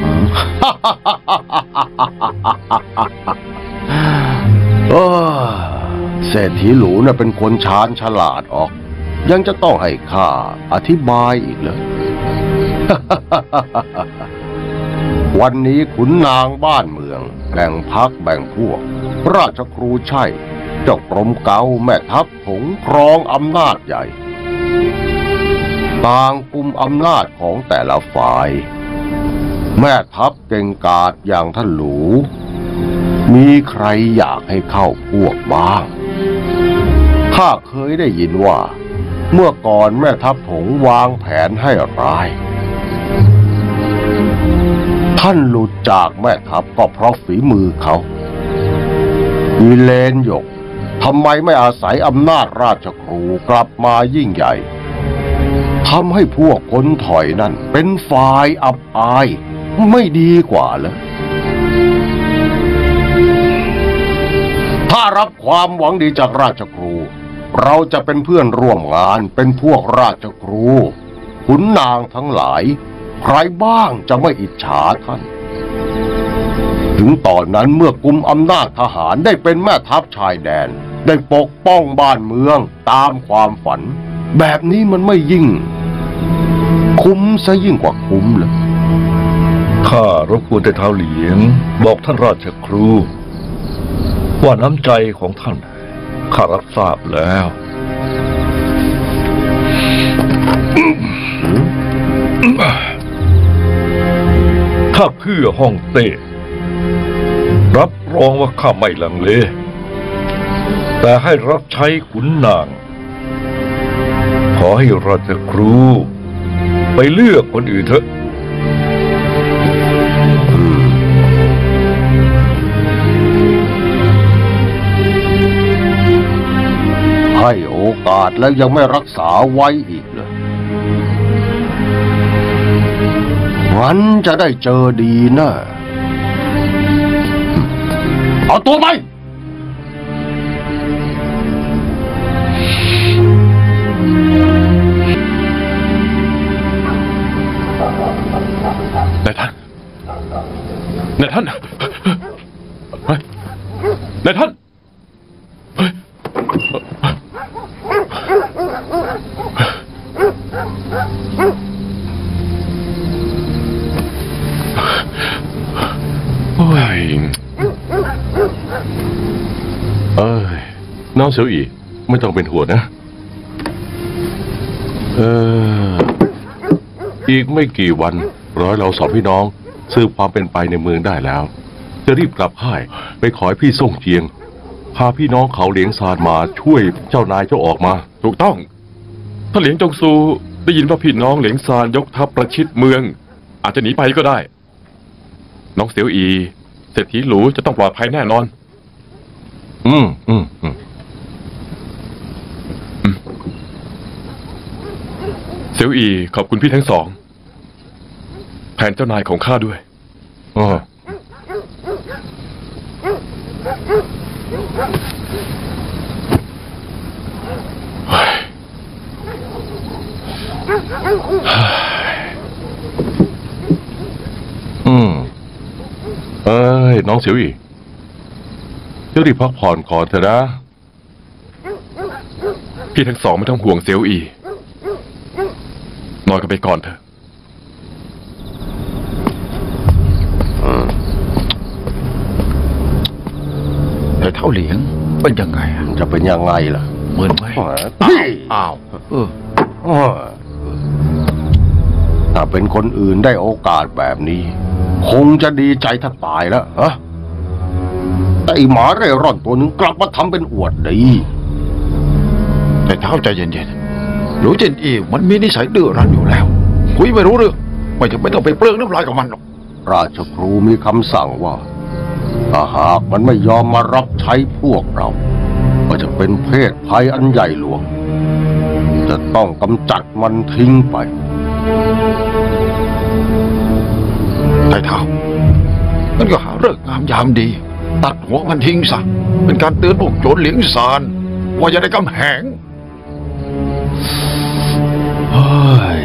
E: เออเศรษฐีหลูน่ะเป็นคนชาญฉลาดออก ยังจะต้องให้ข้าอธิบายอีกเลย วันนี้ขุนนางบ้านเมืองแบ่งพักแบ่งพวก ราชครูใช่เจ้ากรมเกาแม่ทัพผงครองอำนาจใหญ่ ต่างกุมอำนาจของแต่ละฝ่าย แม่ทัพเก่งกาจอย่างท่านหลูมีใครอยากให้เข้าพวกบ้างข้าเคยได้ยินว่าเมื่อก่อนแม่ทัพผงวางแผนให้ร้ายท่านหลุดจากแม่ทัพก็เพราะฝีมือเขาวิเลนหยกทำไมไม่อาศัยอำนาจราชครูกลับมายิ่งใหญ่ทำให้พวกคนถอยนั่นเป็นฝ่ายอับอายไม่ดีกว่าเหรอถ้ารับความหวังดีจากราชครูเราจะเป็นเพื่อนร่วมงานเป็นพวกราชครูขุนนางทั้งหลายใครบ้างจะไม่อิจฉาท่านถึงตอนนั้นเมื่อกุมอำนาจทหารได้เป็นแม่ทัพชายแดนได้ปกป้องบ้านเมืองตามความฝันแบบนี้มันไม่ยิ่งคุ้มซะยิ่งกว่าคุ้มเลย
G: ข้ารบกวนแต่เท้าเหลียงบอกท่านราชครูว่าน้ำใจของท่านข้ารับทราบแล้วถ้าเพื่อฮ่องเต้รับรองว่าข้าไม่ลังเลแต่ให้รับใช้ขุนนางขอให้ราชครูไปเลือกคนอื่นเถอะ
E: ให้โอกาสแล้วยังไม่รักษาไว้อีกเลยงั้นจะได้เจอดีนะเอาตัวไป
B: นายท่านนายท่านนายท่านโอ้ยเอ้ยน้องเสี่ยวอีไม่ต้องเป็นห่วงนะเอออีกไม่กี่วันร้อยเราสองพี่น้องสืบความเป็นไปในเมืองได้แล้วจะรีบกลับค่ายไปขอให้พี่ส่งเจียงพาพี่น้องเขาเหลียงซานมาช่วยเจ้านายเจ้าออกมาถูกต้องถ้าเหลียงจงซูได้ยินว่าพี่น้องเหลียงซานยกทัพประชิดเมืองอาจจะหนีไปก็ได้น้องเสี่ยวอีเศรษฐีหลูจะต้องปลอดภัยแน่นอนอืมอืมอืมเสี่ยวอีขอบคุณพี่ทั้งสองแทนเจ้านายของข้าด้วยอ๋ออืมเอ้ยน้องเสี่ยวอีเจ้ารีบพักผ่อนก่อนเถอะนะ
J: พี่ทั้งสองไม่ต้องห่วงเซียวอีนอนกันไปก่อนเถอะ
C: แต่เท่าเหลียงเป็นยังไงอะ
E: จะเป็นยังไงล่ะ
C: มึนไหม
E: อ้าว
C: เออ
E: ถ้าเป็นคนอื่นได้โอกาสแบบนี้ คงจะดีใจถ้าตายแล้วฮะแต่ไอหมาเร่ร่อนตัวหนึ่งกลับมาทำเป็นอวดดี
C: แต่เท้าใจเย็นๆหลูเจนอีมันมีนิสัยดื้อรั้นอยู่แล้ว คุยไม่รู้เรื่องไม่จำเป็นต้องไปเปลืองน้ำลายกับมันหรอก
E: ราชครูมีคำสั่งว่าถ้าหากมันไม่ยอมมารับใช้พวกเรา ก็จะเป็นเพศภัยอันใหญ่หลวง จะต้องกำจัดมันทิ้งไป
C: ไต่เท้ามันก็หาเลิกษ์งามยามดี ตัดหัวมันทิ้งซะเป็นการเตือนพวกโจรเหลียงซานว่าอย่าได้กำแหง
E: เฮ้ย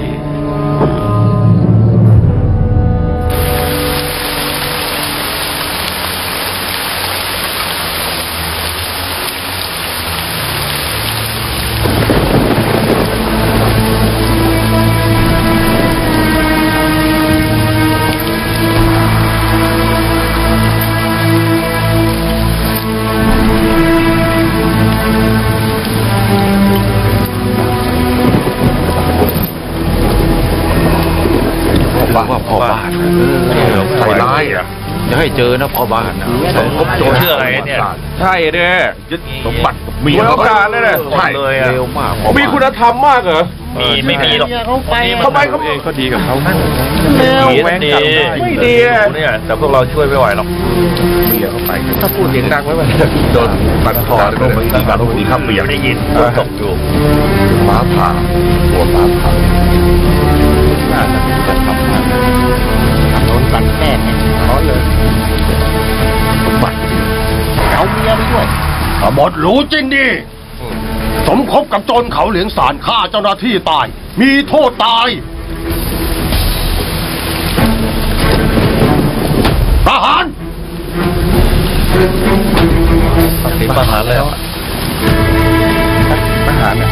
C: ว่าพ่อบ้านใส่ร้ายอ่ะจะให้เจอนะพ่อบ้านนะพบโจร
H: ชื่ออะไรเนี่ย
J: ใช่เนี่ยยึดสมบัติมี
H: มี
J: เขาการเลยนะใช่
H: เลย
C: เร็วมาก
J: มีคุณธรรมมากเหรอ
H: มีไม่มีหรอก
J: ทำไมเขาเองก็ดีกับเขาเร็ว
H: ดี
J: แหวง
H: ดี
J: กันไม่ดีอะ
H: เนี่ยแต่พวกเราช่วยไม่ไหวหรอก
J: เมียเข้าไปถ้าพูดเสียงดังไว้มันโดนบันคอโดนมือดีการดีข้ามเปียก
H: ได้ยินตกอยู่
J: ม้าผ่าตัวม้าผ่าน่าจะจะทำให้โดนตัดแน่ร้อนเลยบัตรเอาเมียไปด้วยขบฏหรูจริงดิสมคบกับโจรเขาเหลียงสารฆ่าเจ้าหน้าที่ตาย มีโทษตายทหาร
H: ติดประหารแล้ว
J: ทหารเนี่ย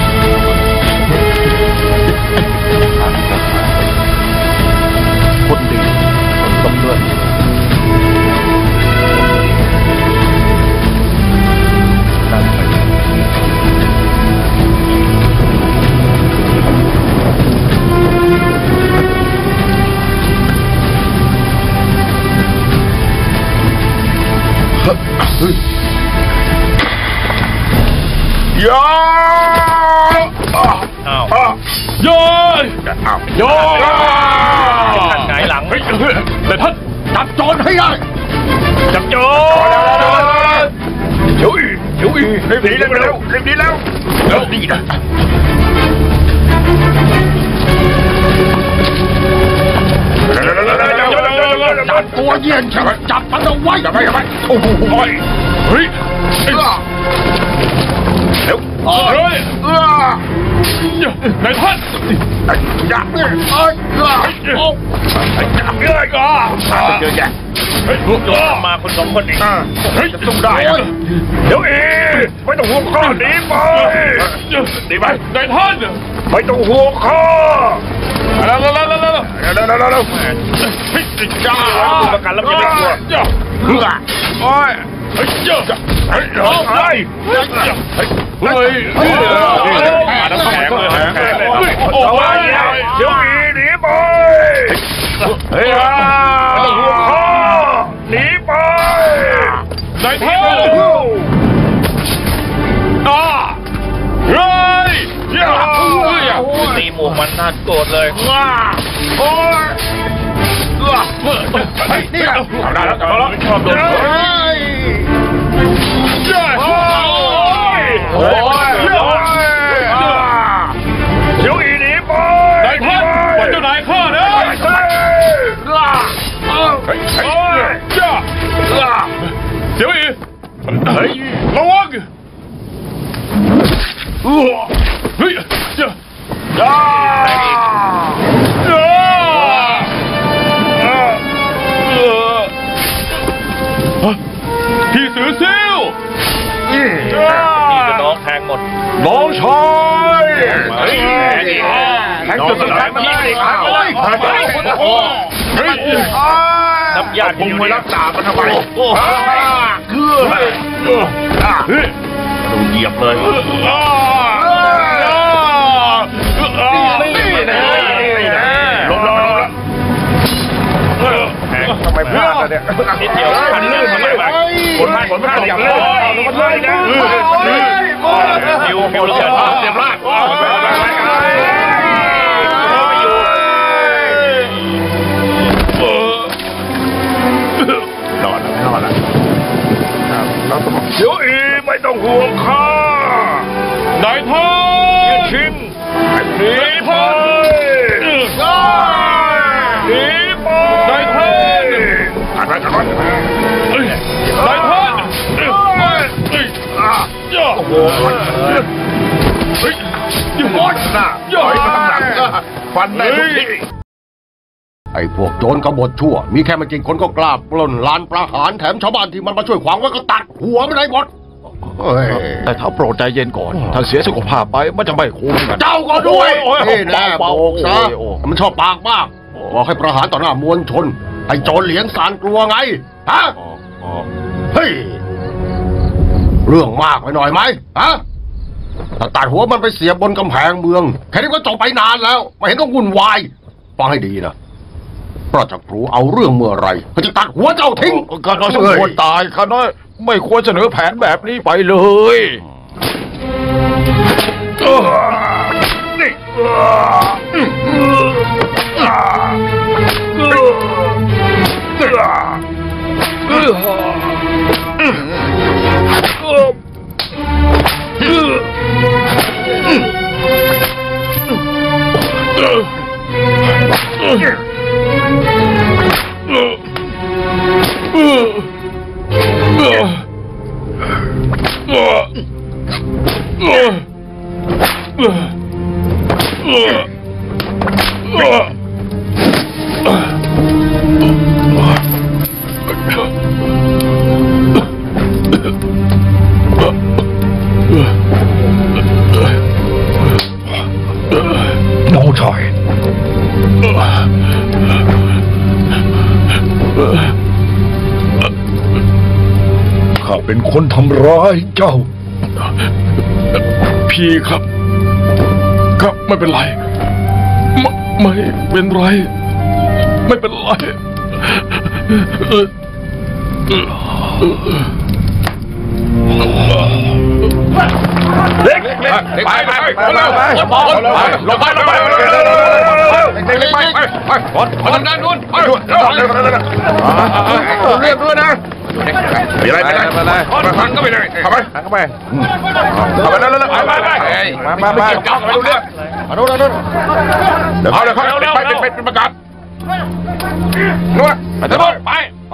J: คนดีต้องเลือดยาอ้าว
H: อ้าว
J: โยยอ้าวโยย
H: ท่านหงายหลัง
J: เฮ้ยแต่ท่านจับโจรให้ได้
H: จับโจร
J: เดี๋ยวอีเดี๋ยวอีรีบหนีเร็วเร็วรีบหนีแล้วเร็วดีนะจับตัวเย็นจับจับมันเอาไว้จับไปจับไปโอ้โหเฮ้ยเร็วเฮ้ยนายท่านจับเนี่ยเอ้ยจับเลยก็เยอะแยะ
H: เฮ้ยโจรมาคนสองคนเอง
J: เฮ้ยต้องได้เดี๋ยวเอไม่ต้องห่วงข้อหนีไปหนีไปนายท่านไม่ต้องห่วงข้อแล้วแล้วแล้วแล้วแล้วแล้วแล้วแล้วเฮ้ยจ้าประกันแล้วไม่กลัวเฮ้ยโอ้ยเฮ้ยเจ้าเฮ้ยเฮ้ยเฮ้ยเฮ้ยเฮ้ยน้ำแข็งเลยน้ำแข็งเลยโอ้ยเดี๋ยวหนีไปเฮ้ยไม่ต้องห่วงข้อหนีไปนายท่านอ่าเฮ้ยย่า
H: ตีหมูมันน่าโกรธเลย
J: ว้าโอ้ยเฮ้ยนี่ทำได้แล้วทำได้แล้วชอบโดนเฮ้ยโอ้ยโอ้ยเดี๋ยวอีนี้ไปนายท่านวันเจ้านายข้าเนอะโอ้ยจ้าเดี๋ยวอีเฮ้ยระวังเฮ้ยจ้าจ้าจ้าพี่สือซิ่ว
H: นี่จะน้องแทง
J: จะสลายมันได้ข้าวเฮ้ยน้ำยาพุงไว้รักษามันทำไมคือดูเหยียบเลยลงลงลงทำไมพลาดเนี่ยนิดเดียวพันลื่นทำไมวะคนพลาดคนพลาดอย่างเลยมันเลยนะมิวมิวเสียบเสียบลาดนอนแล้วนอนแล้วเดี๋ยวอีไม่ต้องห่วงข้านายพ่อยืนชินหนีไปหนีไปนายพ่อขัดไว้ขัดไว้นายพ่อโอ้โหเฮ้ยยิ่งหมดหน้าย่อยมาทำหนังฟันได้ทุกที
E: ไอ้พวกโจรกบฏชั่วมีแค่ไม่กี่คนก็กล้าปล้นลานประหารแถมชาวบ้านที่มันมาช่วยขวางไว้ก็ตัดหัวมันได้หมด
C: แต่ถ้าโปรดใจเย็นก่อนถ้าเสียสุขภาพไปมันจะไม่คุ้มกัน
E: เจ้าก็ด้วยนี่แน่โปกซะมันชอบปากมากบอกให้ประหารต่อหน้ามวลชนไอ้โจรเหลียงสารกลัวไงฮะเฮ้ยเรื่องมากไปหน่อยไหมฮะถ้าตัดหัวมันไปเสียบบนกำแพงเมืองแค่นี้ก็จบไปนานแล้วไม่เห็นต้องวุ่นวายฟังให้ดีนะพระจักรพรรดิเอาเรื่องเมื่อไรก็จะตัดหัวเจ้าทิ้ง
C: ข้าน้อยสมควรตายข้าน้อยไม่ควรเสนอแผนแบบนี้ไปเลย
G: น้องชายข้าเป็นคนทำร้ายเจ้า
J: พี่ครับครับไม่เป็นไรไม่ไม่เป็นไรไม่เป็นไรเล็กเล็กไปไปไปไปไปลงไปลงไปเล็กเล็กไปไปไปไปทางด้านนู้นไปเรียบด้วยนะมีอะไรไม่ได้ไม่ได้ฟังก็ไม่ได้เข้าไปเข้าไปเข้าไปแล้วแล้วไปไปไปมามาจับไปดูเรื่องมาดูดูเดี๋ยวเอาเลยครับไปเป็นเป็นประกาศนู้นไปเถอะไปไป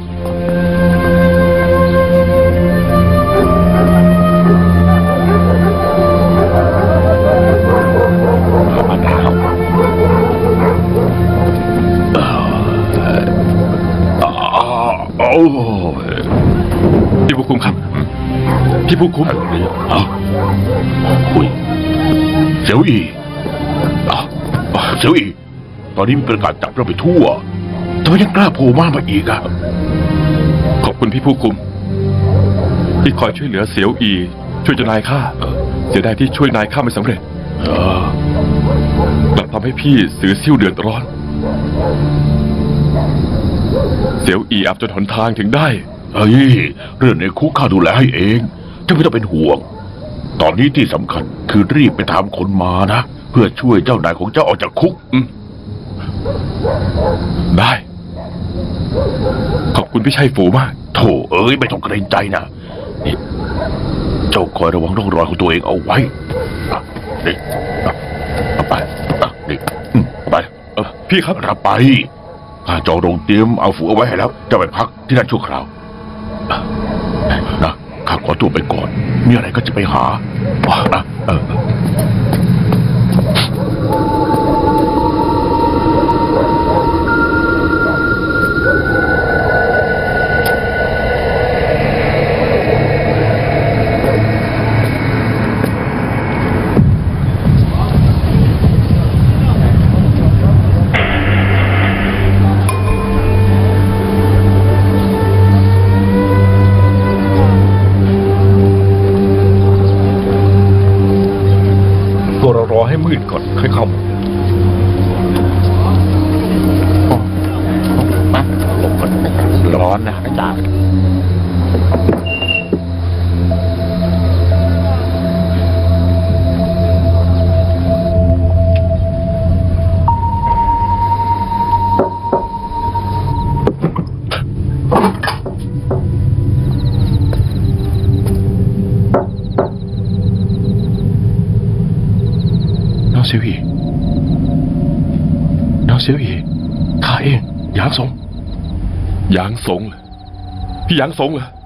B: พี่ผู้คุมครับพี่ผู้คุม
A: อ้าวอุ้ยเสี่ยวอีอ้าวเสี่ยวอีตอนนี้มีประกาศจับเราไปทั่วทำไมยังกล้าโผล่มามาอีกอะ
B: ขอบคุณพี่ผู้คุมที่คอยช่วยเหลือเสี่ยวอีช่วยเจ้านายข้าเสียดายที่ช่วยนายข้าไม่สำเร็จกลับทำให้พี่สือซิ่วเดือดร้อนเสี่ยวอีอับจนหนทางถึงได้
A: เฮ้ยเรื่องในคุกข้าดูแลให้เองเจ้าไม่ต้องเป็นห่วงตอนนี้ที่สำคัญคือรีบไปตามคนมานะเพื่อช่วยเจ้านายของเจ้าออกจากคุก
B: ได้ขอบคุณพี่ชัยฝูมาก
A: โธ่เอ้ยไม่ต้องเกรงใจนะนี่เจ้าคอยระวังร่องรอยของตัวเองเอาไว้นี่เอาไปนี่ไป
B: พี่ครับ
A: รับไปข้าจองโรงเตรียมเอาฝูเอาไว้ให้แล้วจะไปพักที่นั่นชั่วคราวนะข้าขอตัวไปก่อนมีอะไรก็จะไปหานะเออ
J: หยางสงหยางสงเหรอพี่หยางสงเหรอ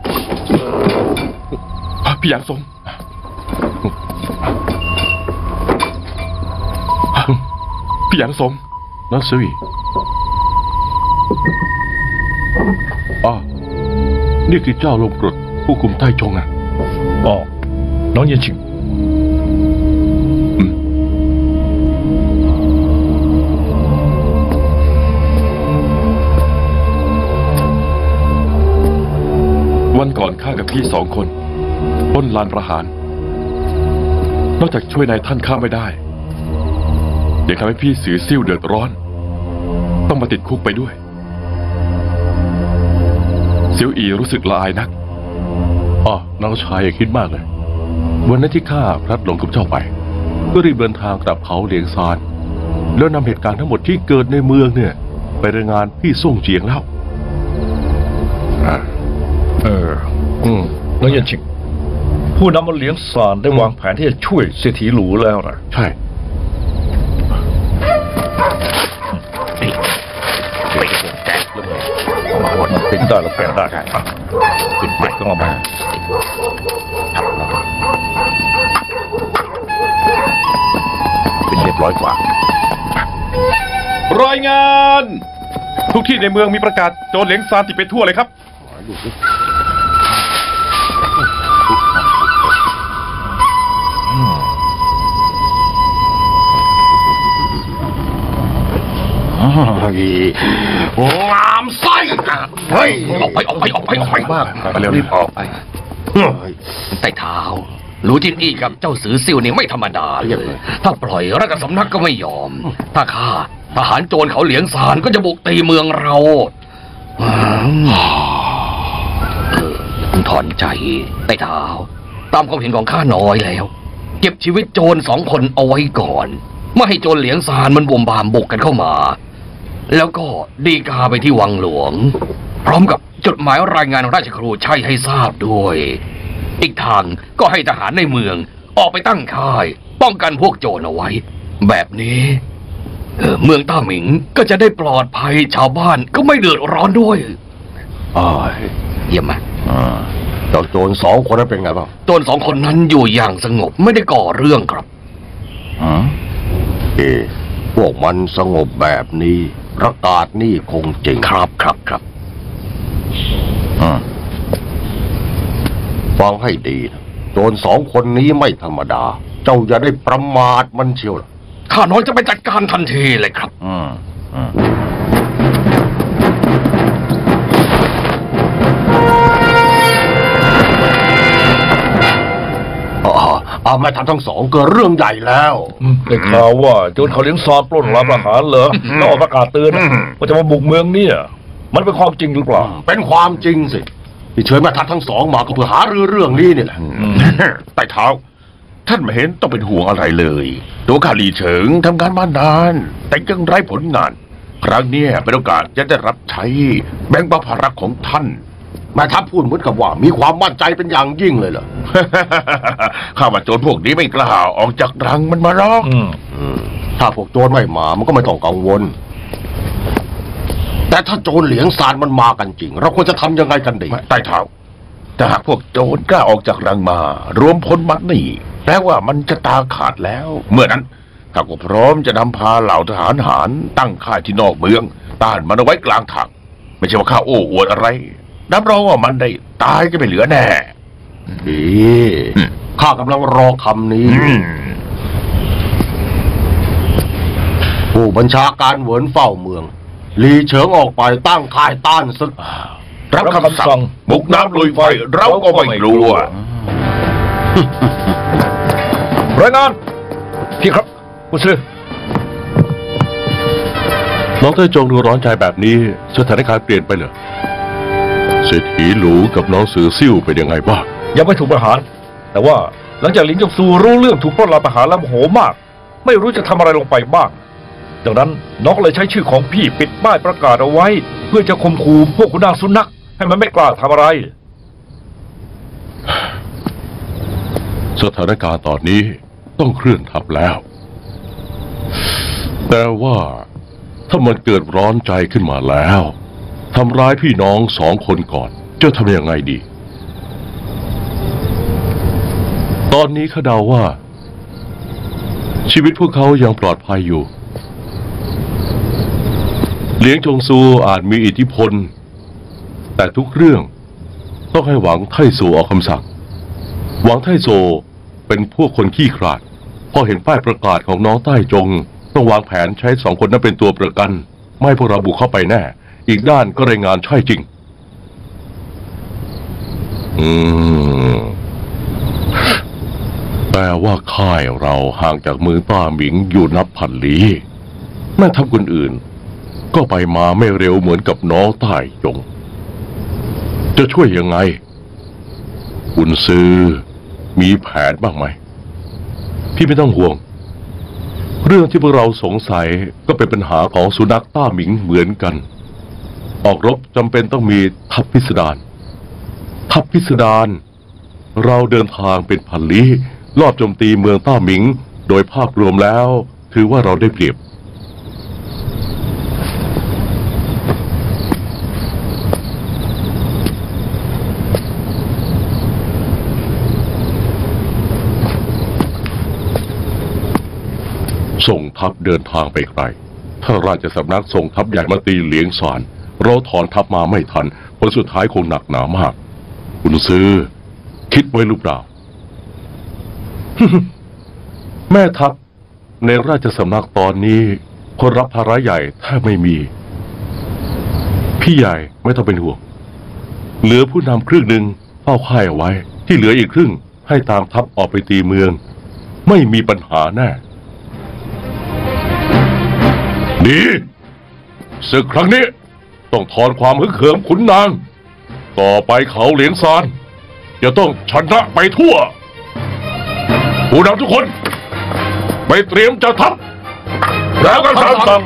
J: พี่หยางสงพี่หยางสงน้องซุยอ๋อนี่คือเจ้าลมกรดผู้คุมใต้จงอ่ะอ๋อน้องเย็นชิงวันก่อนข้ากับพี่สองคนปล้นลานประหารนอกจากช่วยนายท่านข้าไม่ได้ยังทำให้พี่สือซิ่วเดือดร้อนต้องมาติดคุกไปด้วยเซียวอีรู้สึกละอายนักอ๋อน้องชายอย่าคิดมากเลยวันนั้นที่ข้าพลัดหลงกับเจ้าไปก็รีบเดินทางกลับเขาเหลียงซานแล้วนำเหตุการณ์ทั้งหมดที่เกิดในเมืองเนี่ยไปรายงานพี่ส่งเจียงแล้ว
G: เอออืมน้องเย็นชิงผู้นำมาเลี้ยงซานได้วางแผนที่จะช่วยเศรษฐีหลูแล้วนะ
J: ใช่
G: ปิดได้แล้วแกะได้ปิดใหม่ก็มาเป็นเรียบร้อยกว่ารายงานทุกที่ในเมืองมีประกาศโจรเหลียงซานติดไปทั่วเลยครับ
E: งามไส้เฮ้ยออกไปออกไปออกไปออกไปบ้าง
H: ไปเร็วรีบออกไปใต้เท้าหลูจินอี้กับเจ้าสือซิ่วนี่ไม่ธรรมดาเลยถ้าปล่อยราชสำนักก็ไม่ยอมถ้าข้าทหารโจรเขาเหลียงซานก็จะบุกตีเมืองเราถอนใจใต้เท้าตามความเห็นของข้าน้อยแล้วเก็บชีวิตโจรสองคนเอาไว้ก่อนไม่ให้โจรเหลียงซานมันบ่มบามบุกกันเข้ามาแล้วก็ดีกาไปที่วังหลวงพร้อมกับจดหมายรายงานราชครูใช่ให้ทราบด้วยอีกทางก็ให้ทหารในเมืองออกไปตั้งค่ายป้องกันพวกโจรเอาไว้แบบนี้เออเมืองต้าหมิงก็จะได้ปลอดภัยชาวบ้านก็ไม่เดือดร้อนด้วย
E: อ๋อ
H: เยี่ยมไหม
E: เจ้าโจรสองคนนั้นเป็นไงบ้าง
H: โจรสองคนนั้นอยู่อย่างสงบไม่ได้ก่อเรื่องครับ
E: อ๋อเอพวกมันสงบแบบนี้ประกาศนี่คงจริง
H: ครับครับครับ
E: ฟังให้ดีนะโจรสองคนนี้ไม่ธรรมดาเจ้าอย่าได้ประมาทมันเชียวล่ะ
H: ข้าน้อยจะไปจัดการทันทีเลยครับอืมอืม
E: อ๋อแม่ทัพทั้งสองเกิดเรื่องใหญ่แล้ว
G: ได้ข่าวว่าโจรเขาเลี้ยงซานปล้นร้านอาหารเหรอแล้วออกประกาศเตือนว่าจะมาบุกเมืองเนี่ยมันเป็นความจริงหรือเปล่า
E: เป็นความจริงสิที่เชิญแม่ทัพทั้งสองมาก็เพื่อหารือเรื่องนี้นี่แหละ
A: ใต้เท้าท่านไม่เห็นต้องเป็นห่วงอะไรเลยตัวข้าหลี่เฉิงทำงานมานานแต่ยังไร้ผลงานครั้งนี้เป็นโอกาสจะได้รับใช้แบ่งเบาภาระของท่าน
E: แม่ทัพพูดเหมือนกับว่ามีความมั่นใจเป็นอย่างยิ่งเลยเหรอ
A: ข้าว่าโจรพวกนี้ไม่กล้าออกจากรังมันมาหรอก
E: ถ้าพวกโจรไม่มามันก็ไม่ต้องกังวลแต่ถ้าโจรเหลียงซานมันมากันจริงเราควรจะทำยังไงกันดี
A: ใต้เท้าถ้าหากพวกโจรกล้าออกจากรังมารวมพลมัดนี่แปลว่ามันจะตาขาดแล้วเมื่อนั้นข้าก็พร้อมจะนำพาเหล่าทหารหารตั้งค่ายที่นอกเมืองต้านมันเอาไว้กลางทางไม่ใช่ว่าข้าโอ้อวดอะไรรับรองว่ามันได้ตายก็ไม่เหลือแน่
E: ดีข้ากำลังรอคำนี้ผู้บัญชาการเหวินเฝ้าเมืองหลีเฉิงออกไปตั้งค่ายต้านศึก
A: รับคำสั่งบุกน้ำลุยไฟเราก็ไม่กลัว
G: รายงานพี่ครับผู้ซื้อ
J: น้องเต้ยจงดูร้อนใจแบบนี้สถานการณ์เปลี่ยนไปเหรอเศรษฐีหลูกับน้องสือซิ่วเป็นยังไงบ้าง
G: ยังไม่ถูกประหารแต่ว่าหลังจากหลินจงซูรู้เรื่องถูกปล้นลานประหารแล้วโมโหมากไม่รู้จะทำอะไรลงไปบ้างดังนั้นน้องเลยใช้ชื่อของพี่ปิดป้ายประกาศเอาไว้เพื่อจะข่มขู่พวกขุนนางสุนัขให้มันไม่กล้าทำอะไร
J: สถานการณ์ตอนนี้ต้องเคลื่อนทัพแล้วแต่ว่าท
B: ถ้ามันเกิดร้อนใจขึ้นมาแล้วทำร้ายพี่น้องสองคนก่อนจะทำยังไงดี ตอนนี้ข้าเดาว่า ชีวิตพวกเขายังปลอดภัยอยู่เลี้ยงจงซูอาจมีอิทธิพลแต่ทุกเรื่องต้องให้หวังไถ่โซออกคำสั่งหวังไถ่โซเป็นพวกคนขี้ขลาดพอเห็นป้ายประกาศของน้องใต้จงต้องวางแผนใช้สองคนนั้นเป็นตัวประกันไม่ให้พวกเราบุกเข้าไปแน่อีกด้านก็รายงานใช่จริงอืมแปลว่าค่ายเราห่างจากเมืองต้าหมิงอยู่นับพันลี้แม่ทัพคนอื่นก็ไปมาไม่เร็วเหมือนกับน้องใต้จงจะช่วยยังไงคุณซื้อมีแผนบ้างไหมพี่ไม่ต้องห่วงเรื่องที่พวกเราสงสัยก็เป็นปัญหาของสุนัขต้าหมิงเหมือนกันออกรบจำเป็นต้องมีทัพพิสดารทัพพิสดารเราเดินทางเป็นพันลี้รอบโจมตีเมืองต้าหมิงโดยภาพรวมแล้วถือว่าเราได้เปรียบส่งทัพเดินทางไปไกลถ้าราชสำนักส่งทัพใหญ่มาตีเหลียงซานเราถอนทัพมาไม่ทันผลสุดท้ายคงหนักหนามากคุณซื้อคิดไว้หรือเปล่า แม่ทัพในราชสำนักตอนนี้คนรับภาระใหญ่แทบไม่มีพี่ใหญ่ไม่ต้องเป็นห่วงเหลือผู้นำครึ่งหนึ่งเฝ้าค่ายเอาไว้ที่เหลืออีกครึ่งให้ตามทัพออกไปตีเมืองไม่มีปัญหาแน่ดีศึกครั้งนี้ต้องถอนความฮึกเหิมขุนนางต่อไปเขาเหลียงซานจะต้องชนะไปทั่วผู้นำทุกคนไปเตรียมจัดทัพแล้วกันสั่ง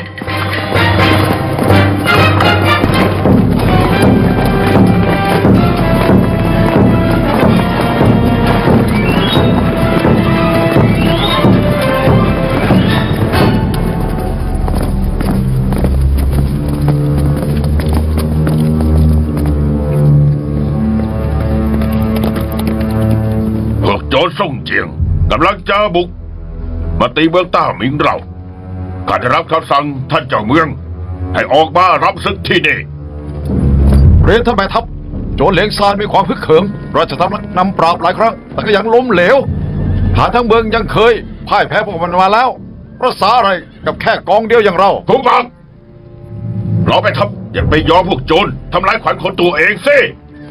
A: โจรส่งเจียงกำลังจะบุกมาตีเมืองต้าหมิงเราข้าได้รับคำสั่งท่านเจ้าเมืองให้ออกมารับศึกที่นี่
F: เรียนท่านแม่ทัพโจรเหลียงซานมีความพึกเขิมราชสำนักนำปราบหลายครั้งแต่ก็ยังล้มเหลวทหารทั้งเมืองยังเคยพ่ายแพ้พวกมันมาแล้วภาษาอะไรกับแค่กองเดียวอย่างเรา
A: ทุกฝั่งเราไปทัพอย่าไปยอมพวกโจรทำลายขวัญคนตัวเองสิ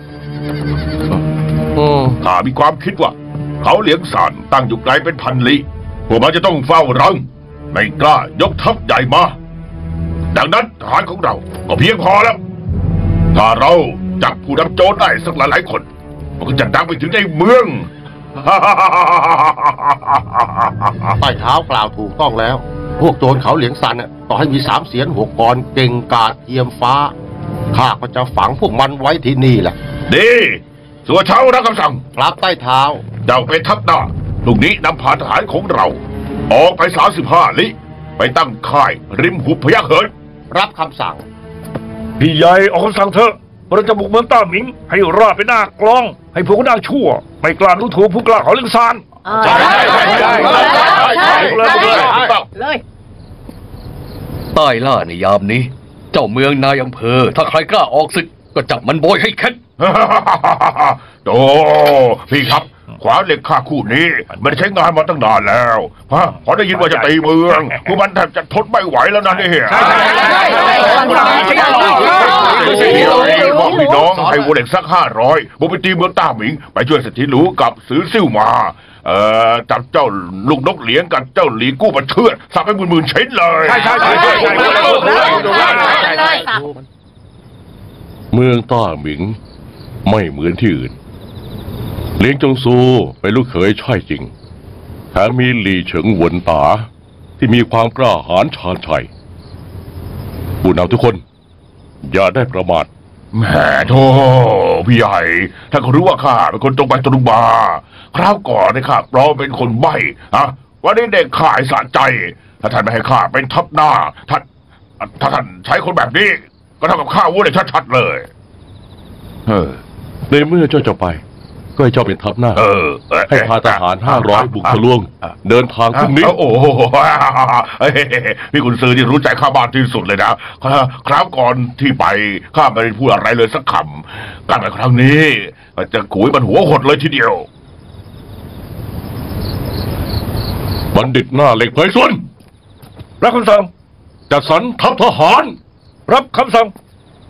A: ข้ามีความคิดว่าเขาเหลียงซานตั้งอยู่ไกลเป็นพันลี้พวกมันจะต้องเฝ้ารังไม่กล้ายกทัพใหญ่มาดังนั้นทหารของเราก็เพียงพอแล้วถ้าเราจับผู้นำโจรได้สักหลายๆคนมันก็จะดังไปถึงในเมือง
E: ใต้เท้ากล่าวถูกต้องแล้วพวกโจรเขาเหลียงซานเนี่ยต่อให้มีสามเสียนหัวกรเก่งกาจเทียมฟ้าข้าก็จะฝังพวกมันไว้ที่นี่แหละ
A: ดีส่วนเช้ารับคำสั่ง
E: รับใต้เท้า
A: เจ้าเป็นทัพหน้าพรุ่งนี้นำผ่านทหารของเราออกไปสามสิบห้าลี้ไปตั้งค่ายริมหุบพยัคฆ์เหิน
E: รับคำสั่ง
J: พี่ใหญ่ออกคำสั่งเถอะเราจะบุกเมืองต้าหมิงให้ราบเป็นหน้ากลองให้พวกนางชั่วไม่กล้าดูถูกผู้กล้าเขาเรื่องซาน
A: ใช่ใช่ใช่ใช่เลย
D: เลยใต้ล่าในยามนี้เจ้าเมืองนายอำเภอถ้าใครกล้าออกศึกก็จับมันโบยให้เข็ด
A: โอ้พี่ครับขวานเหล็กข้าคู่นี้มันใช้งานมาตั้งนานแล้วฮะพอได้ยินว่าจะตีเมืองพวกมันแทบจะทนไม่ไหวแล้วนะนี่ใช่ใช่ใช่บอกพี่น้องให้วัวเหล็กสักห้าร้อยบุกไปตีเมืองต้าหมิงไปช่วยเศรษฐีหลูกับสือซิ่วมาเอ่อจับเจ้าลูกนกเหลียงกับเจ้าหลีกู้มาเชื่อสับไปหมื่นๆชิ้นเลยใช่ใช่ใช่ใช่
B: ใช่เมืองต้าหมิงไม่เหมือนที่อื่นเลี้ยงจงซูเป็นลูกเขยใช่จริงแถมมีหลี่เฉิงหวนตาที่มีความกล้าหาญชาญชัยผู้นำทุกคนอย่าได้ประมาท
A: แม่โธ่พี่ใหญ่ถ้าเขารู้ว่าข้าเป็นคนตรงไปตรงมาคราวก่อนเนี่ยข้าปลอมเป็นคนใบ้ฮะวันนี้เด็กข่ายสะใจถ้าท่านไม่ให้ข้าเป็นทัพหน้าท่านถ้าท่านใช้คนแบบนี้ ก็เท่ากับฆ่าวัวเลยชัดๆเลยเออ
B: ในเมื่อเจ้าจะไป ก็ให้เจ้าเป็นทัพหน้า
A: เออ
B: ให้พาทหารห้าร้อยบุกทะลวง เดินทางพรุ่งนี้
A: โอ้โหพี่กุนซือที่รู้ใจข้าบ้านที่สุดเลยนะคราวก่อนที่ไปข้าไม่ได้พูดอะไรเลยสักคำการไปครั้งนี้จะกุยมันหัวหดเลยทีเดียว
B: บัณฑิตหน้าเหล็กไพศาล
H: รับคำสั่ง
B: จัดสรรทัพทหาร
H: รับคำสั่ง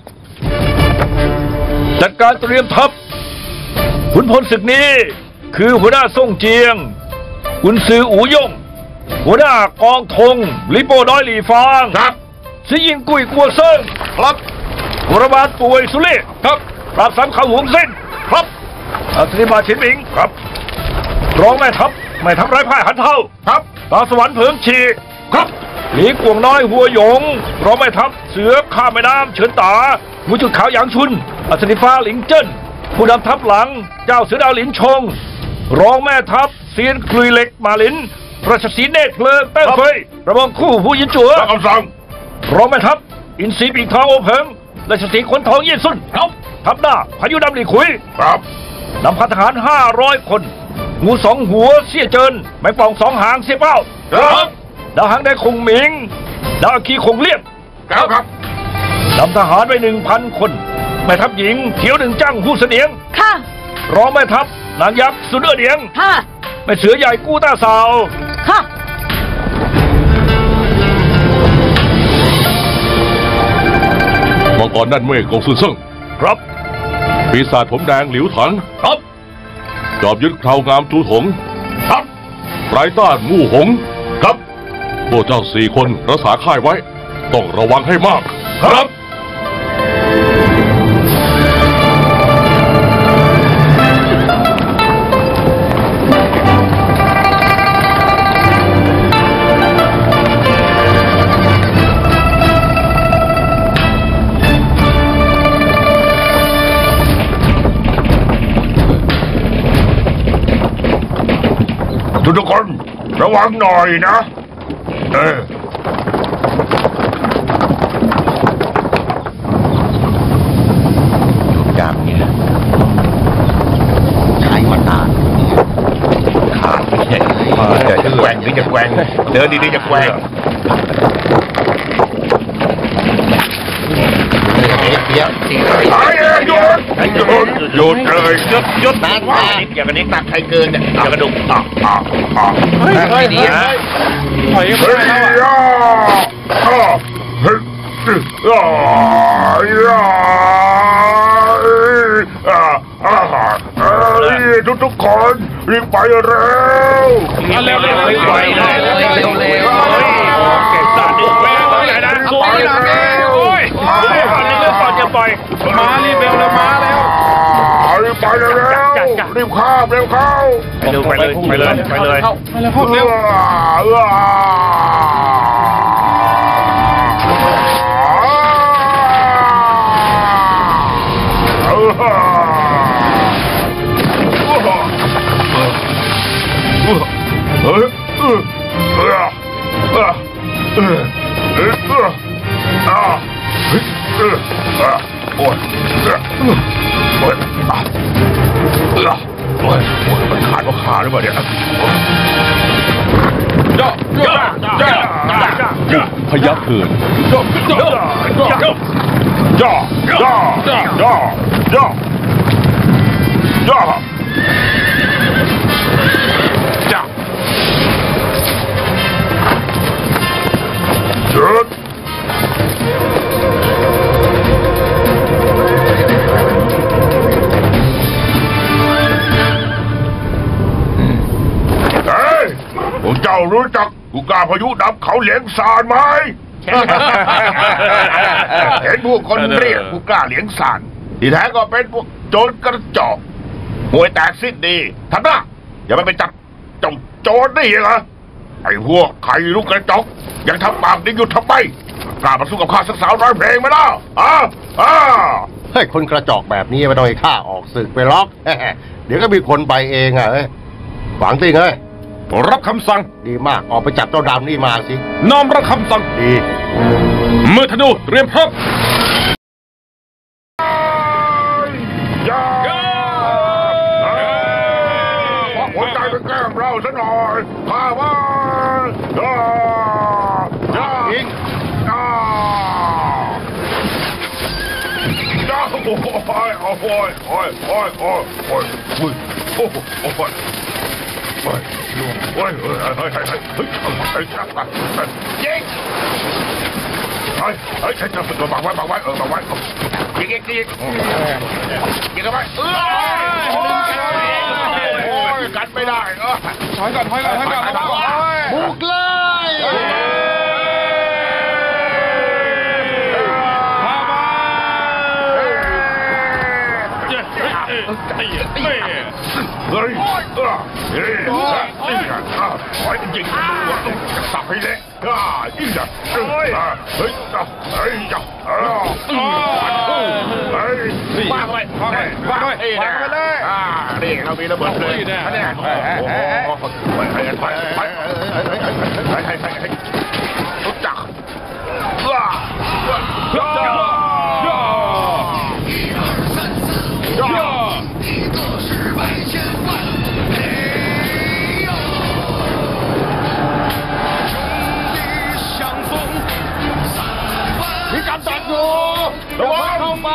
H: จัดการเตรียมทัพขุนพลศึกนี้คือหัวหน้าซ่งเจียงกุนซืออู่ย่งหัวหน้ากองธงลิโป้น้อยหลี่ฟางครับซียิงกุยกัวเซิงครับวรบาลป่วยสุเล่ครับปราบสามข่าวหวงเส้นครับอัศนีมาฉินหมิงครับรองแม่ทัพแม่ทัพไร้พ่ายหันเท่าครับตาสวรรค์เผิงฉีครับหลีกวงน้อยหัวหยงรองแม่ทัพเสือข้ามแม่น้ำเฉินตามูจุดขาวหยางชุนอัศนีฟ้าหลิงเจิ้นผู้นำทัพหลังเจ้าเสือดาวหลินชงรองแม่ทัพเซียนคลุยเหล็กมาหลินราชสีเนตรเพลิงเต้าเฟยระบองคู่ผู้ยินจั่ว
A: คำสั่ง
H: รองแม่ทัพอินทรีปีกทองโอเพิงราชสีขนทองเยี่ยนสุนครับทัพหน้าพายุดำหลีคุย
A: ครับ
H: นำพันทหารห้าร้อยคนงูสองหัวเสี่ยเจินแมงป่องสองหางเสี่ยเป้า
A: ครับ
H: ดาวหางได้คงหมิงดาวคีคงเลียบ
A: ครับครับ
H: นำทหารไปหนึ่งพันคนแม่ทัพหญิงเขียวหนึ่งจังผู้เสนียง
I: ค่ะ
H: รองแม่ทัพนางยักษ์สุดเอื้อเดียง
I: ค่ะ
H: แม่เสือใหญ่กู้ต้าสาว
I: ค่ะ
B: มังกรด้านเมฆกงซุนเซิง
H: ครับ
B: ปีศาจผมแดงหลิวถัง
H: ครับ
B: จอบยึดคราวงามจูถง
H: ครับ
B: ไรต้านมู่หง
H: ครับ
B: พวกเจ้าสี่คนรักษาค่ายไว้ต้องระวังให้มาก
H: ครับ
A: ทุกคนระวังหน่อยนะเออ
E: ทุกอย่างเนี่ยใช้มานานขาดไม่ใช่
A: จะจะแกว่งนี่จะแกว่งเดินดีๆจะแกว่ง
E: เดี๋ยว
A: หยุดหยุดหยุดเลยหยุดหยุด
H: นั่นว่าอย่างนี้ตักใครเกินเนี่ยกระดุก
A: อ่ะอ่ะอ่ะ
H: เฮ้ยเฮ้ยดีฮะถอยไปแล้วอ่ะ
A: เฮ้ยอ่ะอ่ะอ่ะอ่ะทุกทุกคนรีบไปเร็ว
H: เร็วเร็วเร็วเร็วเร็วเร็วเก่งสัตว์ดิเร็วเลยนะสวยเลยโอ้ยก่อนจะปล่อยมารีบเร็วแล้วมาแล้ว
A: รีบไปเร็วรีบข้ามเร็วเข้า
H: ไปเลยไปเลยไปเลยไปเลยพวกเร็ว
A: เฮ้ยเออเออเออเออเออเอออ่าเฮ้ยเอออ่าโอ้ยเออโอ้ยอ่าเออโอ้ยโอ้ยมันขาดว่าขาหรือเปล่าเนี่ย
B: ย่าย่าย่าย่าพยัคฆ์เถิดย่าย่าย่าย่าย่าย่าย่าย่าย่า
A: หยุดเฮ้ยพวกเจ้ารู้จักกูกาพายุดับเขาเหลียงซานไหม เห็นพวกคนเรียกกูกล้าเหลียงซานที่แท้ก็เป็นพวกโจรกระจอกมวยแตกสิ้นดีทำนะอย่าไปจับเจ้าโจรนี่เหรอไอ้พวกไข่ลูกกระจอกยังทำปากดิ้งอยู่ทำไมกล้ามาสู้กับข้าสักสาวร้อยเพลงไหมล่ะอ้าอ้า
E: ให้คนกระจอกแบบนี้ไม่ต้องให้ข้าออกศึกไปล็อกเดี๋ยวก็มีคนไปเองอ่ะเอ้ยหวังติงเอ้ย
J: รับคำสั่ง
E: ดีมากออกไปจับเจ้าดำนี่มาสิ
J: น้อมรับคำสั่ง
E: ดี
J: มือธนูเตรียมพร้อมหัวใจไปแก้มเราซะหน่อยข้าว่ายิงโอ้ยโอ้ยโอ้ยโอ้ยโอ้ยโอ้ยโอ้ยโอ้ยโอ้ยโอ้ยโอ้ยเฮ้ยเฮ้ยเฮ้ยเฮ้ยเฮ้ยเฮ้ยยิงเฮ้ยเฮ้ยใช่ใช่บังไว้บังไว้เออบังไว้ยิงยิงยิงยิงกันไปเออโอ้ยกันไม่ได้เออถอยก่อนถอยก่อนถอยก่อนบุกเลยเฮ้ยเฮ้ยเออเฮ้ยนี่กันอ่ะถอยจริงๆดูว่าต้องสับให้เละอ่ะยิ่งจัดเฮ้ยเฮ้ยเฮ้ยจับเออเฮ้ยวางไว้วางไว้วางไว้วางไว้เลยอ่านี่เรามีระเบิดเลยเนี่ยโอ้โหไปไปไปไปไปไปไปรู้จักว้าย่าย่าย่ามีการตัดอยู่ระวังเข้าไป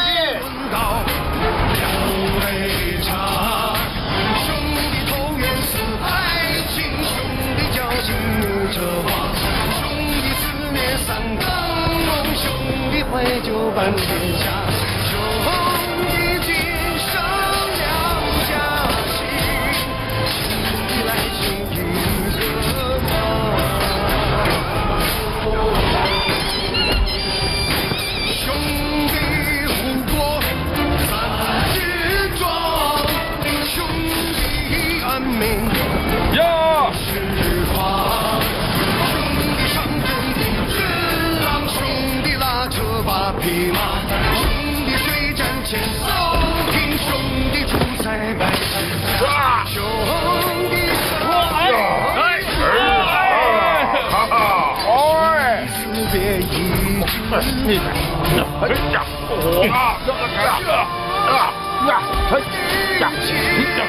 J: นี่เฮ้ยจับโอ้โหจับจับจับเฮ้ยจับจับ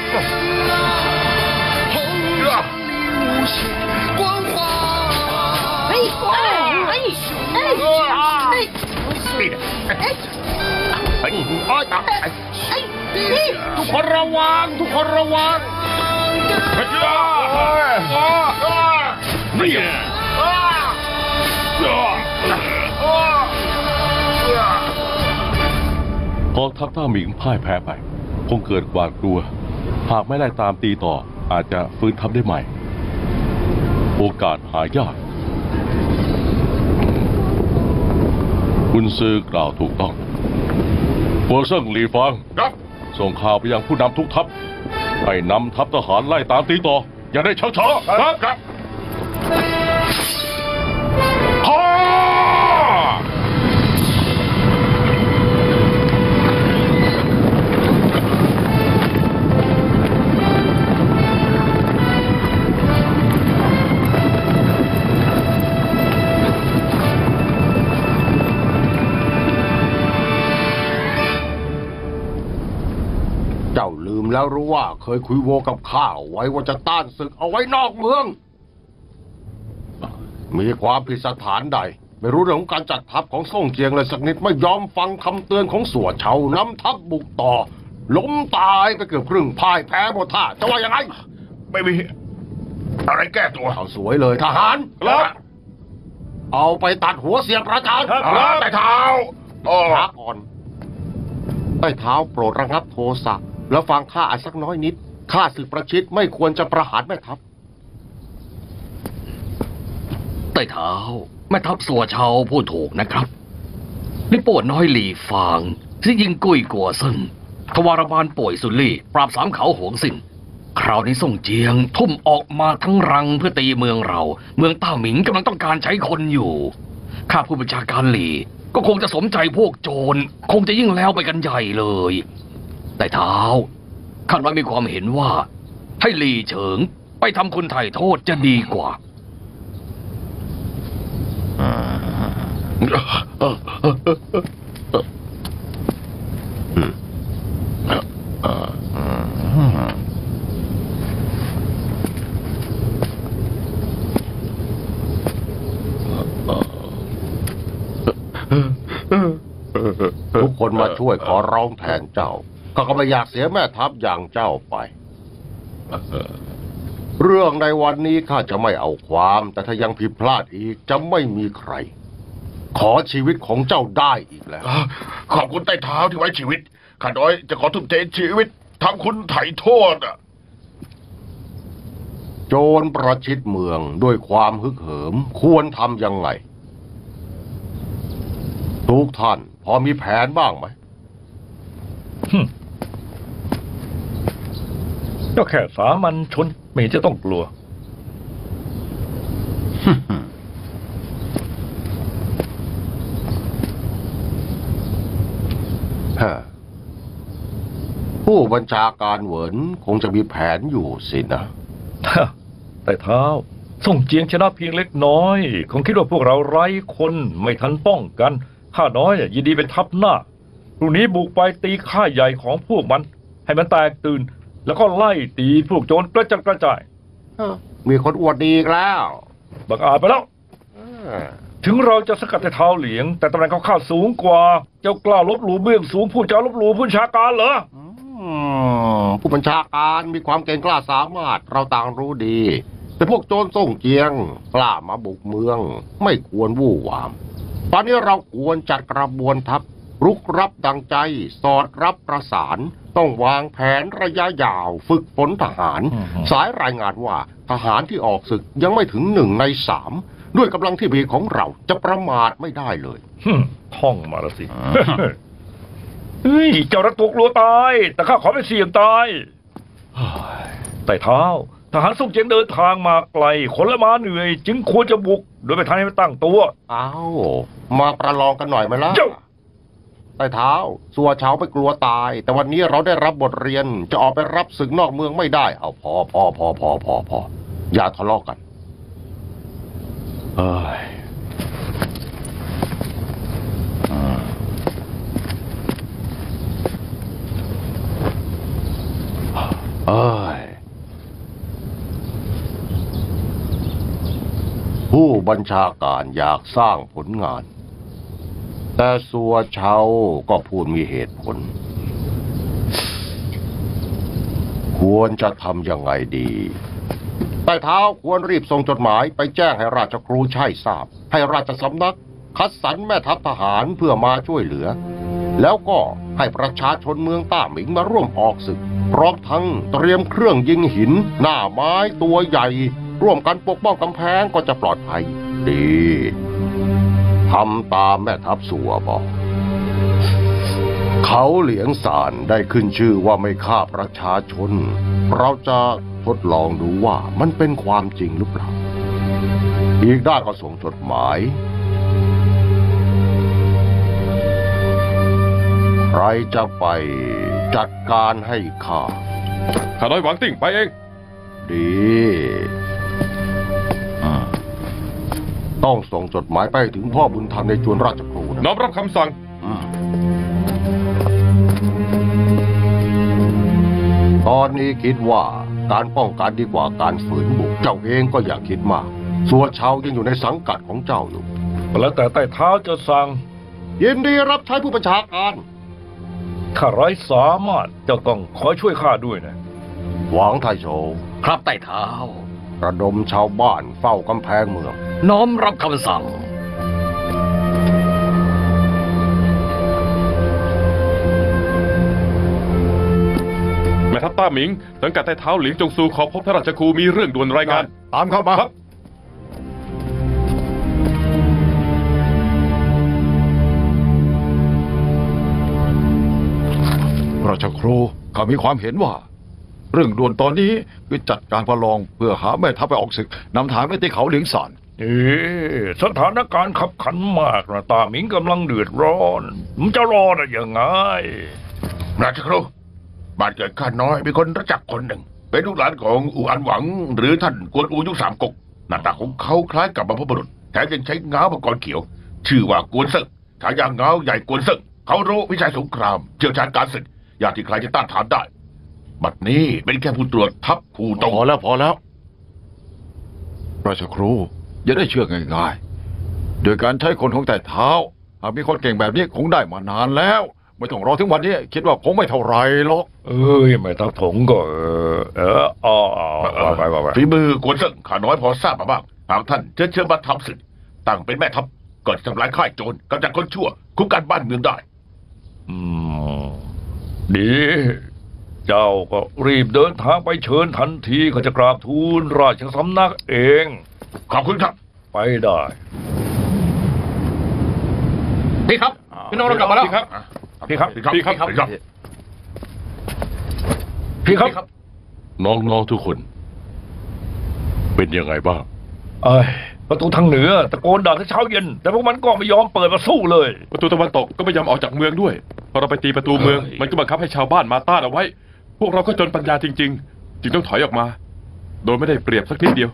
I: เฮ้ยเฮ้ยเฮ้ยเฮ้ยเฮ้ย
J: นี่เนี่ยเฮ้ยโอ้ยจับทุกคนระวังทุกคนระวังเฮ้ยนี่
B: กองทัพต้าหมิงพ่ายแพ้ไปคงเกิดหวาดกลัวหากไม่ได้ตามตีต่ออาจจะฟื้นทัพได้ใหม่โอกาสหายากคุณซื้อกล่าวถูกต้องหัวเซิ่งหลีฟางครับส่งข่าวไปยังผู้นำทุกทัพให้นำทัพทหารไล่ตามตีต่ออย่าได้ช้าช้าครับครับ
E: เจ้าลืมแล้วรู้ว่าเคยคุยโวกับข้าไว้ว่าจะต้านศึกเอาไว้นอกเมืองมีความผิดสถานใดไม่รู้เรื่องของการจัดทัพของซ่งเจียงเลยสักนิดไม่ยอมฟังคำเตือนของสัวเฉานำทัพบุกต่อล้มตายไปเกือบครึ่งพ่ายแพ้หมดท่าจะว่ายังไง
J: ไม่มีอะไรแก้ตัว
E: เอาสวยเลยทหารครับเอาไปตัดหัวเสียประธาน
J: ครับแต่เท้า
E: ช้าก่อนใต้เท้าโปรดระงับโทสะแล้วฟังข้าอ่านสักน้อยนิดข้าศึกประชิดไม่ควรจะประหารแม่ทัพ
D: ใต้เท้าแม่ทัพสัวเชาพูดถูกนะครับลิป่วนน้อยหลีฟางที่ยิงกุ้ยกัวซึ่งทวารบาลป่วยสุลี่ปราบสามเขาหวงสินคราวนี้ส่งเจียงทุ่มออกมาทั้งรังเพื่อตีเมืองเราเมืองต้าหมิงกำลังต้องการใช้คนอยู่ข้าผู้บัญชาการหลีก็คงจะสมใจพวกโจรคงจะยิ่งแล้วไปกันใหญ่เลยแต่เท้าข้าน้อยมีความเห็นว่าให้หลีเฉิงไปทำคุณไถ่โทษจะดีกว่า
E: ทุกคนมาช่วยขอร้องแทนเจ้าข้าก็ไม่อยากเสียแม่ทัพอย่างเจ้าไป เรื่องในวันนี้ข้าจะไม่เอาความ แต่ถ้ายังผิดพลาดอีกจะไม่มีใคร ขอชีวิตของเจ้าได้อีกแล้ว
A: ขอบคุณใต้เท้าที่ไว้ชีวิตข้าน้อยจะขอทุ่มเทชีวิตทำคุณไถ่โทษอ่ะ
E: โจรประชิดเมืองด้วยความฮึกเหิมควรทำยังไง ทุกท่านพอมีแผนบ้างไหม
G: ก็แค่สามัญชนไม่เห็นจะต้องกลัว
E: ผู้บัญชาการเหวินคงจะมีแผนอยู่สินะ
G: แต่เท้าส่งเจียงชนะเพียงเล็กน้อยคงคิดว่าพวกเราไร้คนไม่ทันป้องกันข้าน้อยยินดีเป็นทัพหน้าพรุ่งนี้บุกไปตีค่ายใหญ่ของพวกมันให้มันแตกตื่นแล้วก็ไล่ตีพวกโจรกระจัดกระจาย
E: มีคนอวดดีอีกแล้ว
G: บังอาจไปแล้วถึงเราจะสกัดแต่เท้าเหลียงแต่ตำแหน่งเขาข้าสูงกว่าเจ้ากล้าลบหลู่เบื้องสูงผู้จะลบหลู่ผู้บัญชาการเหรอ
E: ผู้บัญชาการมีความเก่งกล้าสามารถเราต่างรู้ดีแต่พวกโจรส่งเจียงกล้ามาบุกเมืองไม่ควรวู่วามตอนนี้เราควรจัดกระบวนทัพรุกรับดังใจสอดรับประสานต้องวางแผนระยะยาวฝึกฝนทหารสายรายงานว่าทหารที่ออกศึกยังไม่ถึงหนึ่งในสามด้วยกำลังที่มีของเราจะประมาทไม่ได้เลย
G: ท่องมาละสิเฮ้ยเจ้ารักตัวกลัวตายแต่ข้าขอไปเสี่ยงตายไต่เท้าทหารส่งเจียงเดินทางมาไกลคนละม้าเหนื่อยจึงควรจะบุกโดยไม่ทันให้ตั้งตัว
E: อ้าวมาประลองกันหน่อยไหมล่ะไต่เท้าสัวเฉาไปกลัวตายแต่วันนี้เราได้รับบทเรียนจะออกไปรับศึกนอกเมืองไม่ได้เอาพอพอพอพอพอพออย่าทะเลาะกันเอ้ยเอ้ยผู้บัญชาการอยากสร้างผลงานแต่สัวเฉาก็พูดมีเหตุผลควรจะทำยังไงดีใต้เท้าควรรีบส่งจดหมายไปแจ้งให้ราชครูใช่ทราบให้ราชสำนักคัดสรรแม่ทัพทหารเพื่อมาช่วยเหลือแล้วก็ให้ประชาชนเมืองต้าหมิงมาร่วมออกศึกพร้อมทั้งเตรียมเครื่องยิงหินหน้าไม้ตัวใหญ่ร่วมกันปกป้องกำแพงก็จะปลอดภัยดีทำตามแม่ทัพสัวบอกเขาเหลียงซานได้ขึ้นชื่อว่าไม่ฆ่าประชาชนเราจะทดลองดูว่ามันเป็นความจริงหรือเปล่าอีกด้านก็ส่งจดหมายใครจะไปจัดการให้ข้า
B: ข้าน้อยหวังติ่งไปเอง
E: ดีต้องส่งจดหมายไปถึงพ่อบุญธรรมในจวนราชครูนะ
B: น้อมรับคำสั่ง
E: ตอนนี้คิดว่าการป้องกันดีกว่าการฝืนบุกเจ้าเองก็อย่าคิดมากสัวเฉายังอยู่ในสังกัดของเจ้าอยู่
G: แล้วแต่ใต้เท้าจะสั่ง
E: ยินดีรับใช้ผู้บัญชาการ
G: ข้าไร้สามารถเจ้าต้องคอยช่วยข้าด้วยนะ
E: หวังไทโฉ
D: ครับใต้เท้า
E: ระดมชาวบ้านเฝ้ากำแพงเมือง
D: น้อมรับคำสั่ง
B: แม่ทัพต้าหมิงสังกัดใต้เท้าหลิงจงซูขอพบท่านราชครูมีเรื่องด่วนรายงาน
F: ตามเข้ามาครับราชครูข้ามีความเห็นว่าเรื่องด่วนตอนนี้คือจัดการประลองเพื่อหาแม่ทัพไปออกศึกนำทางไปที่เขาเหลียงซาน
G: เอ๊สถานการณ์ขับขันมากนะตาหมิงกำลังเดือดร้อนมันจะรอได้ยังไง
A: ราชครูบ้านเกิดข้าน้อยมีคนรู้จักคนหนึ่งเป็นลูกหลานของอู่อันหวังหรือท่านกวนอูยุคสามก๊กหน้าตาของเขาคล้ายกับบรรพบุรุษแถมยังใช้ง้าวมังกรเขียวชื่อว่ากวนเซิงฉายาเงาใหญ่กวนเซิงเขารู้วิชัยสงครามเชี่ยวชาญการศึกอย่างที่ใครจะต้านทานได้บัดนี้เป็นแค่ผู้ตรวจทัพผู้ตรง
B: พอแล้วพอแล้ว
F: ราชครูอย่าได้เชื่อง่ายๆโดยการใช้คนของแต่เท้าหากมีคนเก่งแบบนี้คงได้มานานแล้วไม่ต้องรอถึงวันนี้คิดว่าคงไม่เท่าไรหรอก
G: เอ้ยไม่ทับถงก็เออเอออ๋อไปไปไป
A: ฝีมือกวนเซิงข้าน้อยพอทราบมาบ้างหากท่านเชิญเชิญมาทำศึกตั้งเป็นแม่ทัพก็จะทำลายค่ายโจรกำจัดคนชั่วคุ้มกันบ้านเมืองได้
G: อืมดีเจ้าก็รีบเดินทางไปเชิญทันทีก็จะกราบทูลราชสำนักเอง
A: ขอบคุณครับ
G: ไปได้
D: พี่ครับพี่น้องเรากลับมาแล้ว
G: พี่ครับ พี่ครับ
A: พี่ครับ
G: พี่ครับ
A: พี่ครับ
G: พี่ครับ
B: น้องๆทุกคน เป็นยังไงบ้าง
G: เอ้ยประตูทางเหนือตะโกนด่าทั้งเช้าเย็น แต่พวกมันก็ไม่ยอมเปิดมาสู้เลย
J: ประตูตะวันตกก็ไม่ยอมออกจากเมืองด้วยพอเราไปตีประตูเมือง มันก็บังคับให้ชาวบ้านมาต้านเอาไว้ พวกเราก็จนปัญญาจริงๆจึงต้องถอยออกมา โดยไม่ได้เปรียบสักนิดเดียว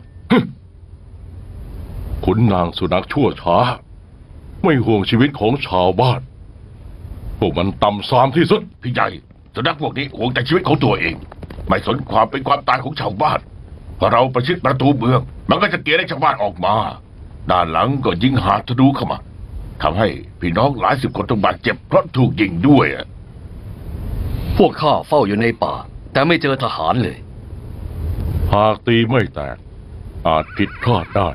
B: ขุนนางสุนัขชั่วช้า ไม่ห่วงชีวิตของชาวบ้าน พวกมันต่ำทรามที่สุด
A: พี่ใหญ่สุนัขพวกนี้หวงแต่ชีวิตของตัวเอง ไม่สนความเป็นความตายของชาวบ้านพอเราประชิดประตูเมืองมันก็จะเกลียดให้ชาวบ้านออกมาด้านหลังก็ยิงหาธนูเข้ามาทำให้พี่น้องหลายสิบคนต้องบาดเจ็บเพราะถูกยิงด้วยอะ
D: พวกข้าเฝ้าอยู่ในป่า แต่ไม่เจอทหารเลย
B: หากตีไม่แตก อาจผิดพลาดได้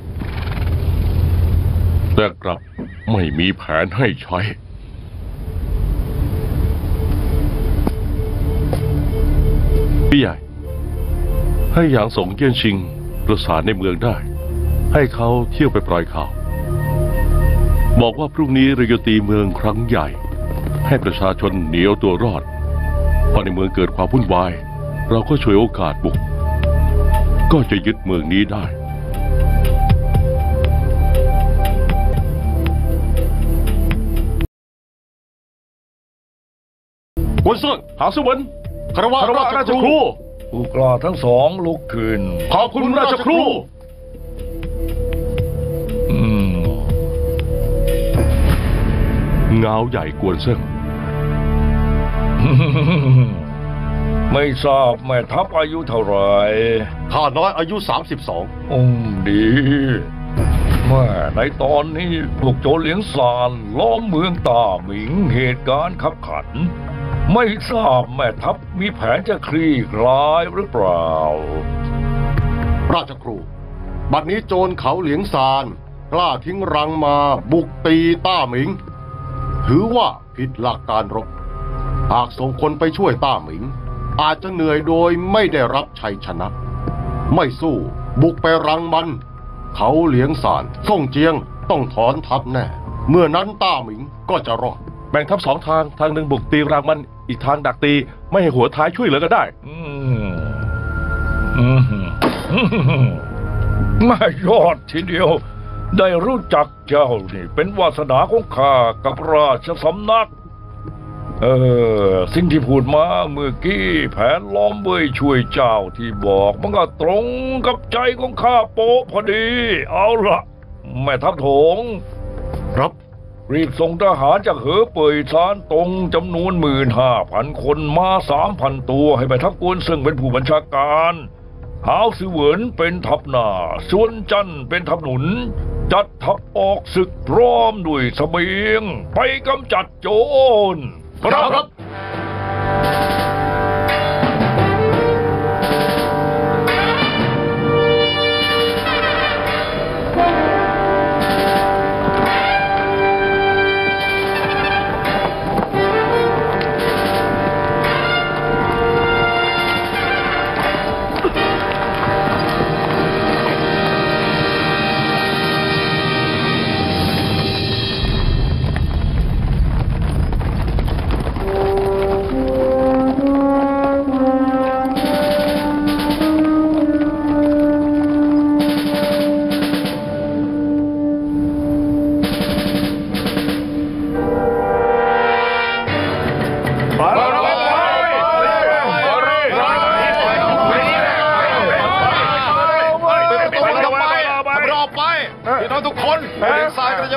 B: แต่กลับไม่มีแผนให้ใช้ พี่ใหญ่ ให้หยางสงเยี่ยนชิงประสานในเมืองได้ ให้เขาเที่ยวไปปล่อยข่าว บอกว่าพรุ่งนี้เราจะตีเมืองครั้งใหญ่ ให้ประชาชนหนีเอาตัวรอดพอในเมืองเกิดความวุ่นวาย เราก็ช่วยโอกาสบุก ก็จะยึดเมืองนี้ได้
J: กวนเซิงหางสุวรรณคารวะราชครู
G: ผู้กล้าทั้งสองลุกขึ้น
J: ขอบคุณราชครู
G: อืม
B: เงาใหญ่กวนเซิง
G: ไม่ทราบแม่ทัพอายุเท่าไหร่
J: ข้าน้อยอายุสามสิบสอง
G: อืมดีแม่ในตอนนี้พวกโจรเหลียงซานล้อมเมืองตาหมิงเหตุการณ์ขับขัน ไม่ทราบแม่ทัพมีแผนจะคลี่คลายหรือเปล่า
E: ราชครู บัดนี้โจรเขาเหลียงซานกล้าทิ้งรังมาบุกตีต้าหมิง ถือว่าผิดหลักการรบ หากส่งคนไปช่วยต้าหมิง อาจจะเหนื่อยโดยไม่ได้รับชัยชนะ ไม่สู้บุกไปรังมัน เขาเหลียงซานส่งเจียงต้องถอนทัพแน่ เมื่อนั้นต้าหมิงก็จะรอด
J: แบ่งทัพสองทางทางหนึ่งบุกตีรังมันอีกทางดักตีไม่ให้หัวท้ายช่วยเหลือก็ได้
G: อืมอืมอืมน่ายอดทีเดียว ได้รู้จักเจ้านี่เป็นวาสนาของข้ากับราชสำนัก เออสิ่งที่พูดมาเมื่อกี้แผนล้อมเว้ยช่วยเจ้าที่บอกมันก็ตรงกับใจของข้าโป๊ะพอดี เอาละแม่ทัพโถง
E: ครับ
G: รีบส่งทหารจากเหอเป่ยซานตรงจำนวนหมื่นห้าพันคนมาสามพันตัวให้แม่ทัพกวนเซิงเป็นผู้บัญชาการหาวซือเหวินเป็นทัพหน้าส่วนจันเป็นทัพหนุน จัดทัพออกศึกพร้อมด้วยเสบียงไปกำจัดโจร
J: ครับ
I: เ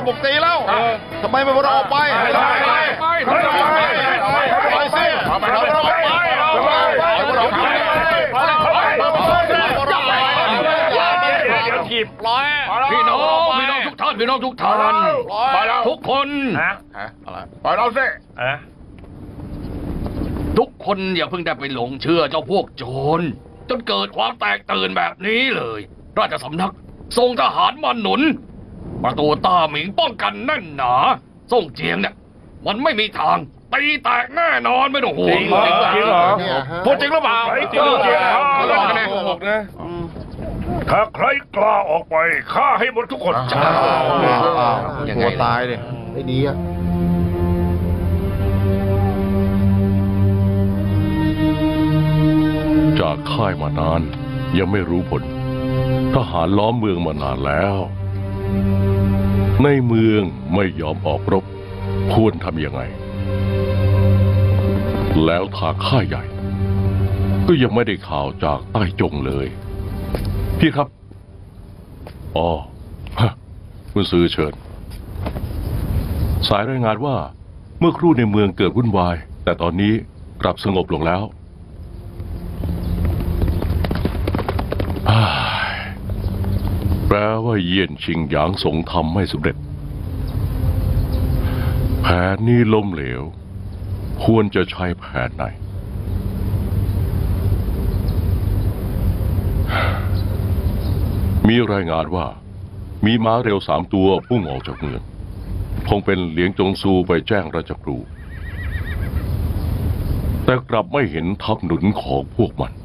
J: บุกตีแล้วทำไมไม่พวกเราออกไปไปไปไปไปไปสิไปเราเราไปเราไป
D: พี่น้องพี่น้องทุกท่านพี่น้องทุกท่านทุกคน
J: ไปเราสิ
D: ทุกคนอย่าเพิ่งได้ไปหลงเชื่อเจ้าพวกโจรจนเกิดความแตกตื่นแบบนี้เลยราชสำนักส่งทหารมาหนุนประตูต้าหมิงป้องกันแน่นหนาส่งเจียงเนี่ยมันไม่มีทางตีแตกแน่นอนไม่ต้องห่วงจริงเหรอ
J: พูดจริงหรือเปล่าจริงจริงลองกันนะถ้าใครกล้าออกไปฆ่าให้หมดทุกคนจ้า
C: ยังไงตายเลย
J: ไม่ดีอ่ะ
B: จากค่ายมานานยังไม่รู้ผลทหารล้อมเมืองมานานแล้วในเมืองไม่ยอมออกรบควรทำยังไงแล้วทางค่ายใหญ่ก็ยังไม่ได้ข่าวจากใต้จงเลยพี่ครับอ๋อคุณซื้อเชิญสายรายงานว่าเมื่อครู่ในเมืองเกิดวุ่นวายแต่ตอนนี้กลับสงบลงแล้วแปลว่าเยี่ยนชิงหยางสงทำไม่สำเร็จแผนนี้ล้มเหลวควรจะใช้แผนไหนมีรายงานว่ามีม้าเร็วสามตัวพุ่งออกจากเมืองคงเป็นเหลียงจงซูไปแจ้งราชครูแต่กลับไม่เห็นทัพหนุนของพวกมัน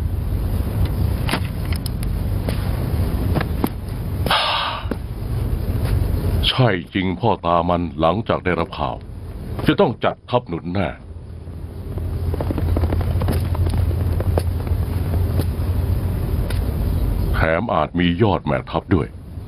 B: ใช่จริงพ่อตามันหลังจากได้รับข่าวจะต้องจัดทัพหนุนแน่แถมอาจมียอดแม่ทัพด้วย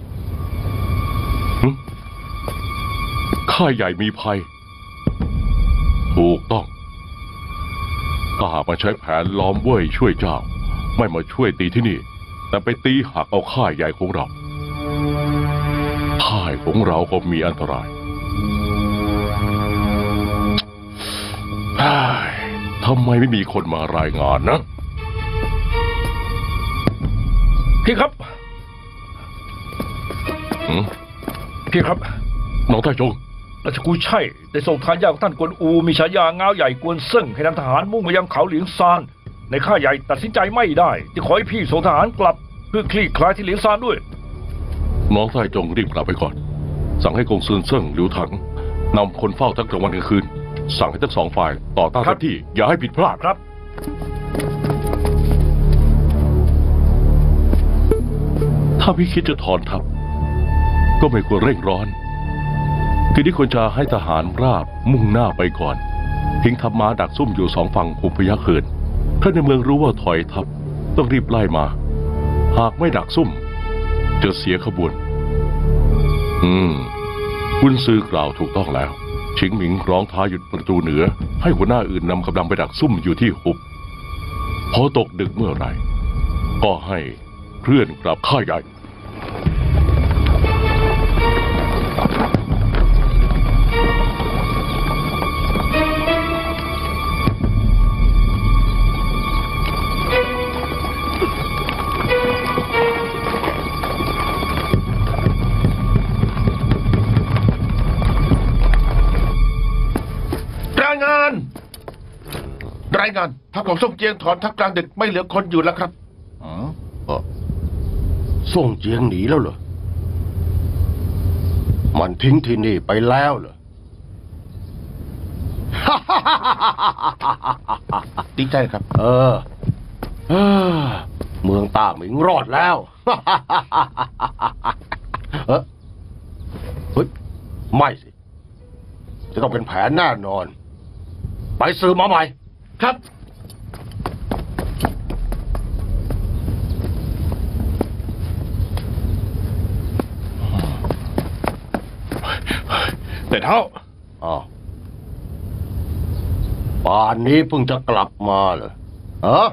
B: ค่ายใหญ่มีภัยถูกต้องถ้าหากมาใช้แผนล้อมเว่ยช่วยเจ้าไม่มาช่วยตีที่นี่แต่ไปตีหักเอาค่ายใหญ่ของเราค่ายของเราก็มีอันตรายทำไมไม่มีคนมารายงานนะ
H: พี่ครับพี่ครับ
B: น้องไต้จง
H: ราชกูใช่ได้ส่งทายาทของท่านกวนอูมีฉายาเงาใหญ่กวนเซิ่งให้นำทหารมุ่งมายังเขาหลิงซานในค่ายใหญ่ตัดสินใจไม่ได้จะขอให้พี่ส่งทหารกลับเพื่อคลี่คลายที่หลิงซานด้วย
B: น้องไต้จงรีบกลับไปก่อนสั่งให้กงซุนเซิ่งหลิวถังนำคนเฝ้าทั้งกลางวันกลางคืนสั่งให้ทั้งสองฝ่ายต่อต้านเต็มที่อย่าให้ผิดพลาด
H: ครับ
B: ถ้าพี่คิดจะถอนทัพก็ไม่ควรเร่งร้อนทีนี้ควรจะให้ทหารราบมุ่งหน้าไปก่อนทิ้งทัพม้าดักซุ่มอยู่สองฝั่งหุบพยัคฆ์เขินถ้าในเมืองรู้ว่าถอยทัพต้องรีบไล่มาหากไม่ดักซุ่มจะเสียขบวนอืมคุณซื้อกล่าวถูกต้องแล้วชิงหมิงร้องท้าหยุดประตูเหนือให้หัวหน้าอื่นนำกำลังไปดักซุ่มอยู่ที่หุบพอตกดึกเมื่อไหร่ก็ให้เคลื่อนกลับค่ายใหญ่
A: รายงานทัพของซ่งเจียงถอนทัพกลางดึกไม่เหลือคนอยู่แล้วครับ
E: อ๋อซ่งเจียงหนีแล้วเหรอมันทิ้งที่นี่ไปแล้วเหรอ
A: ดีใจครับ
E: เออเออเมืองต้าหมิงรอดแล้ว เออเฮ้ยไม่สิจะต้องเป็นแผนแน่นอนไปซื้อมาใหม่
A: ครับแต่เท่า
E: อ๋อป่านนี้เพิ่งจะกลับมาเหรอฮะ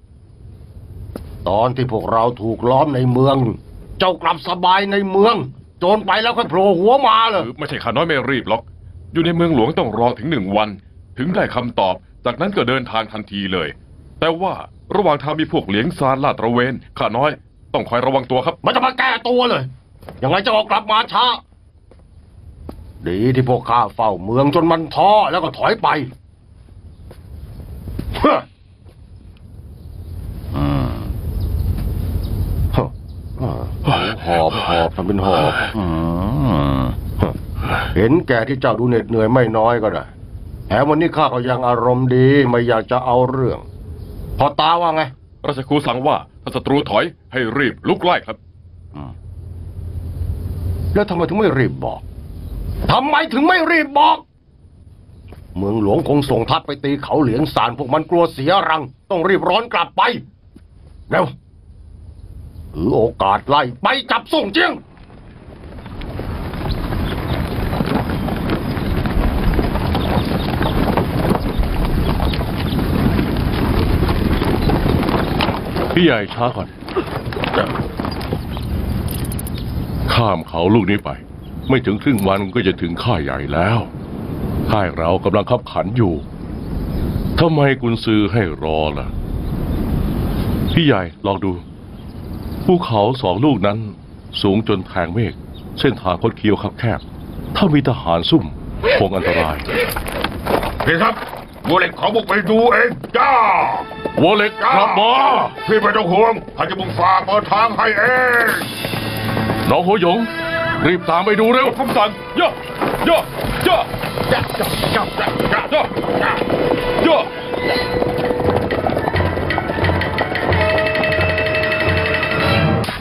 E: ตอนที่พวกเราถูกล้อมในเมืองเจ้ากลับสบายในเมืองโจรไปแล้วค่อยโผล่หัวมาเลย
J: ไม่ใช่ข้าน้อยไม่รีบหรอก อยู่ในเมืองหลวงต้องรอถึงหนึ่งวัน ถึงได้คำตอบ จากนั้นก็เดินทางทันทีเลย แต่ว่าระหว่างทางมีพวกเหลียงซานลาดตระเวนข้าน้อยต้องคอยระวังตัวครับ
E: มันจะมาแก้ตัวเลย ยังไงจะออกกลับมาช้า ดีที่พวกข้าเฝ้าเมืองจนมันท้อแล้วก็ถอยไปเฮ้ออืมฮะหอบหอบทำเป็นหอบอืมเห็นแก่ที่เจ้าดูเหน็ดเหนื่อยไม่น้อยก็ได้แถมวันนี้ข้าก็ยังอารมณ์ดีไม่อยากจะเอาเรื่อง พอตาว่าไง
J: ราชครูสั่งว่าถ้าศัตรูถอยให้รีบลุกไล่ครับ
E: แล้วทำไมถึงไม่รีบบอกทำไมถึงไม่รีบบอก เมืองหลวงคงส่งทัพไปตีเขาเหลียงซานพวกมันกลัวเสียรังต้องรีบร้อนกลับไปเร็วถือโอกาสไล่ไปจับส่งเจียง
B: พี่ใหญ่ช้าก่อนข้ามเขาลูกนี้ไปไม่ถึงครึ่งวันก็จะถึงค่ายใหญ่แล้วค่ายเรากำลังขับขันอยู่ทำไมกุนซือให้รอล่ะพี่ใหญ่ลองดูภูเขาสองลูกนั้นสูงจนแทงเมฆเส้นทางคดเคี้ยวคับแคบถ้ามีทหารซุ่มคงอันตราย
A: พี่ครับวัวเหล็กขอบุกไปดูเองจ้า
B: วัวเหล็กกลับมา
A: พี่ไม่ต้องห่วงข้าจะบุกฝ่าเปิดทางให้เอง
B: น้องโหยงรีบตามไปดูเร็วคำสั่งย่อย่อย่อย่อย่อย่อย่อย่อย่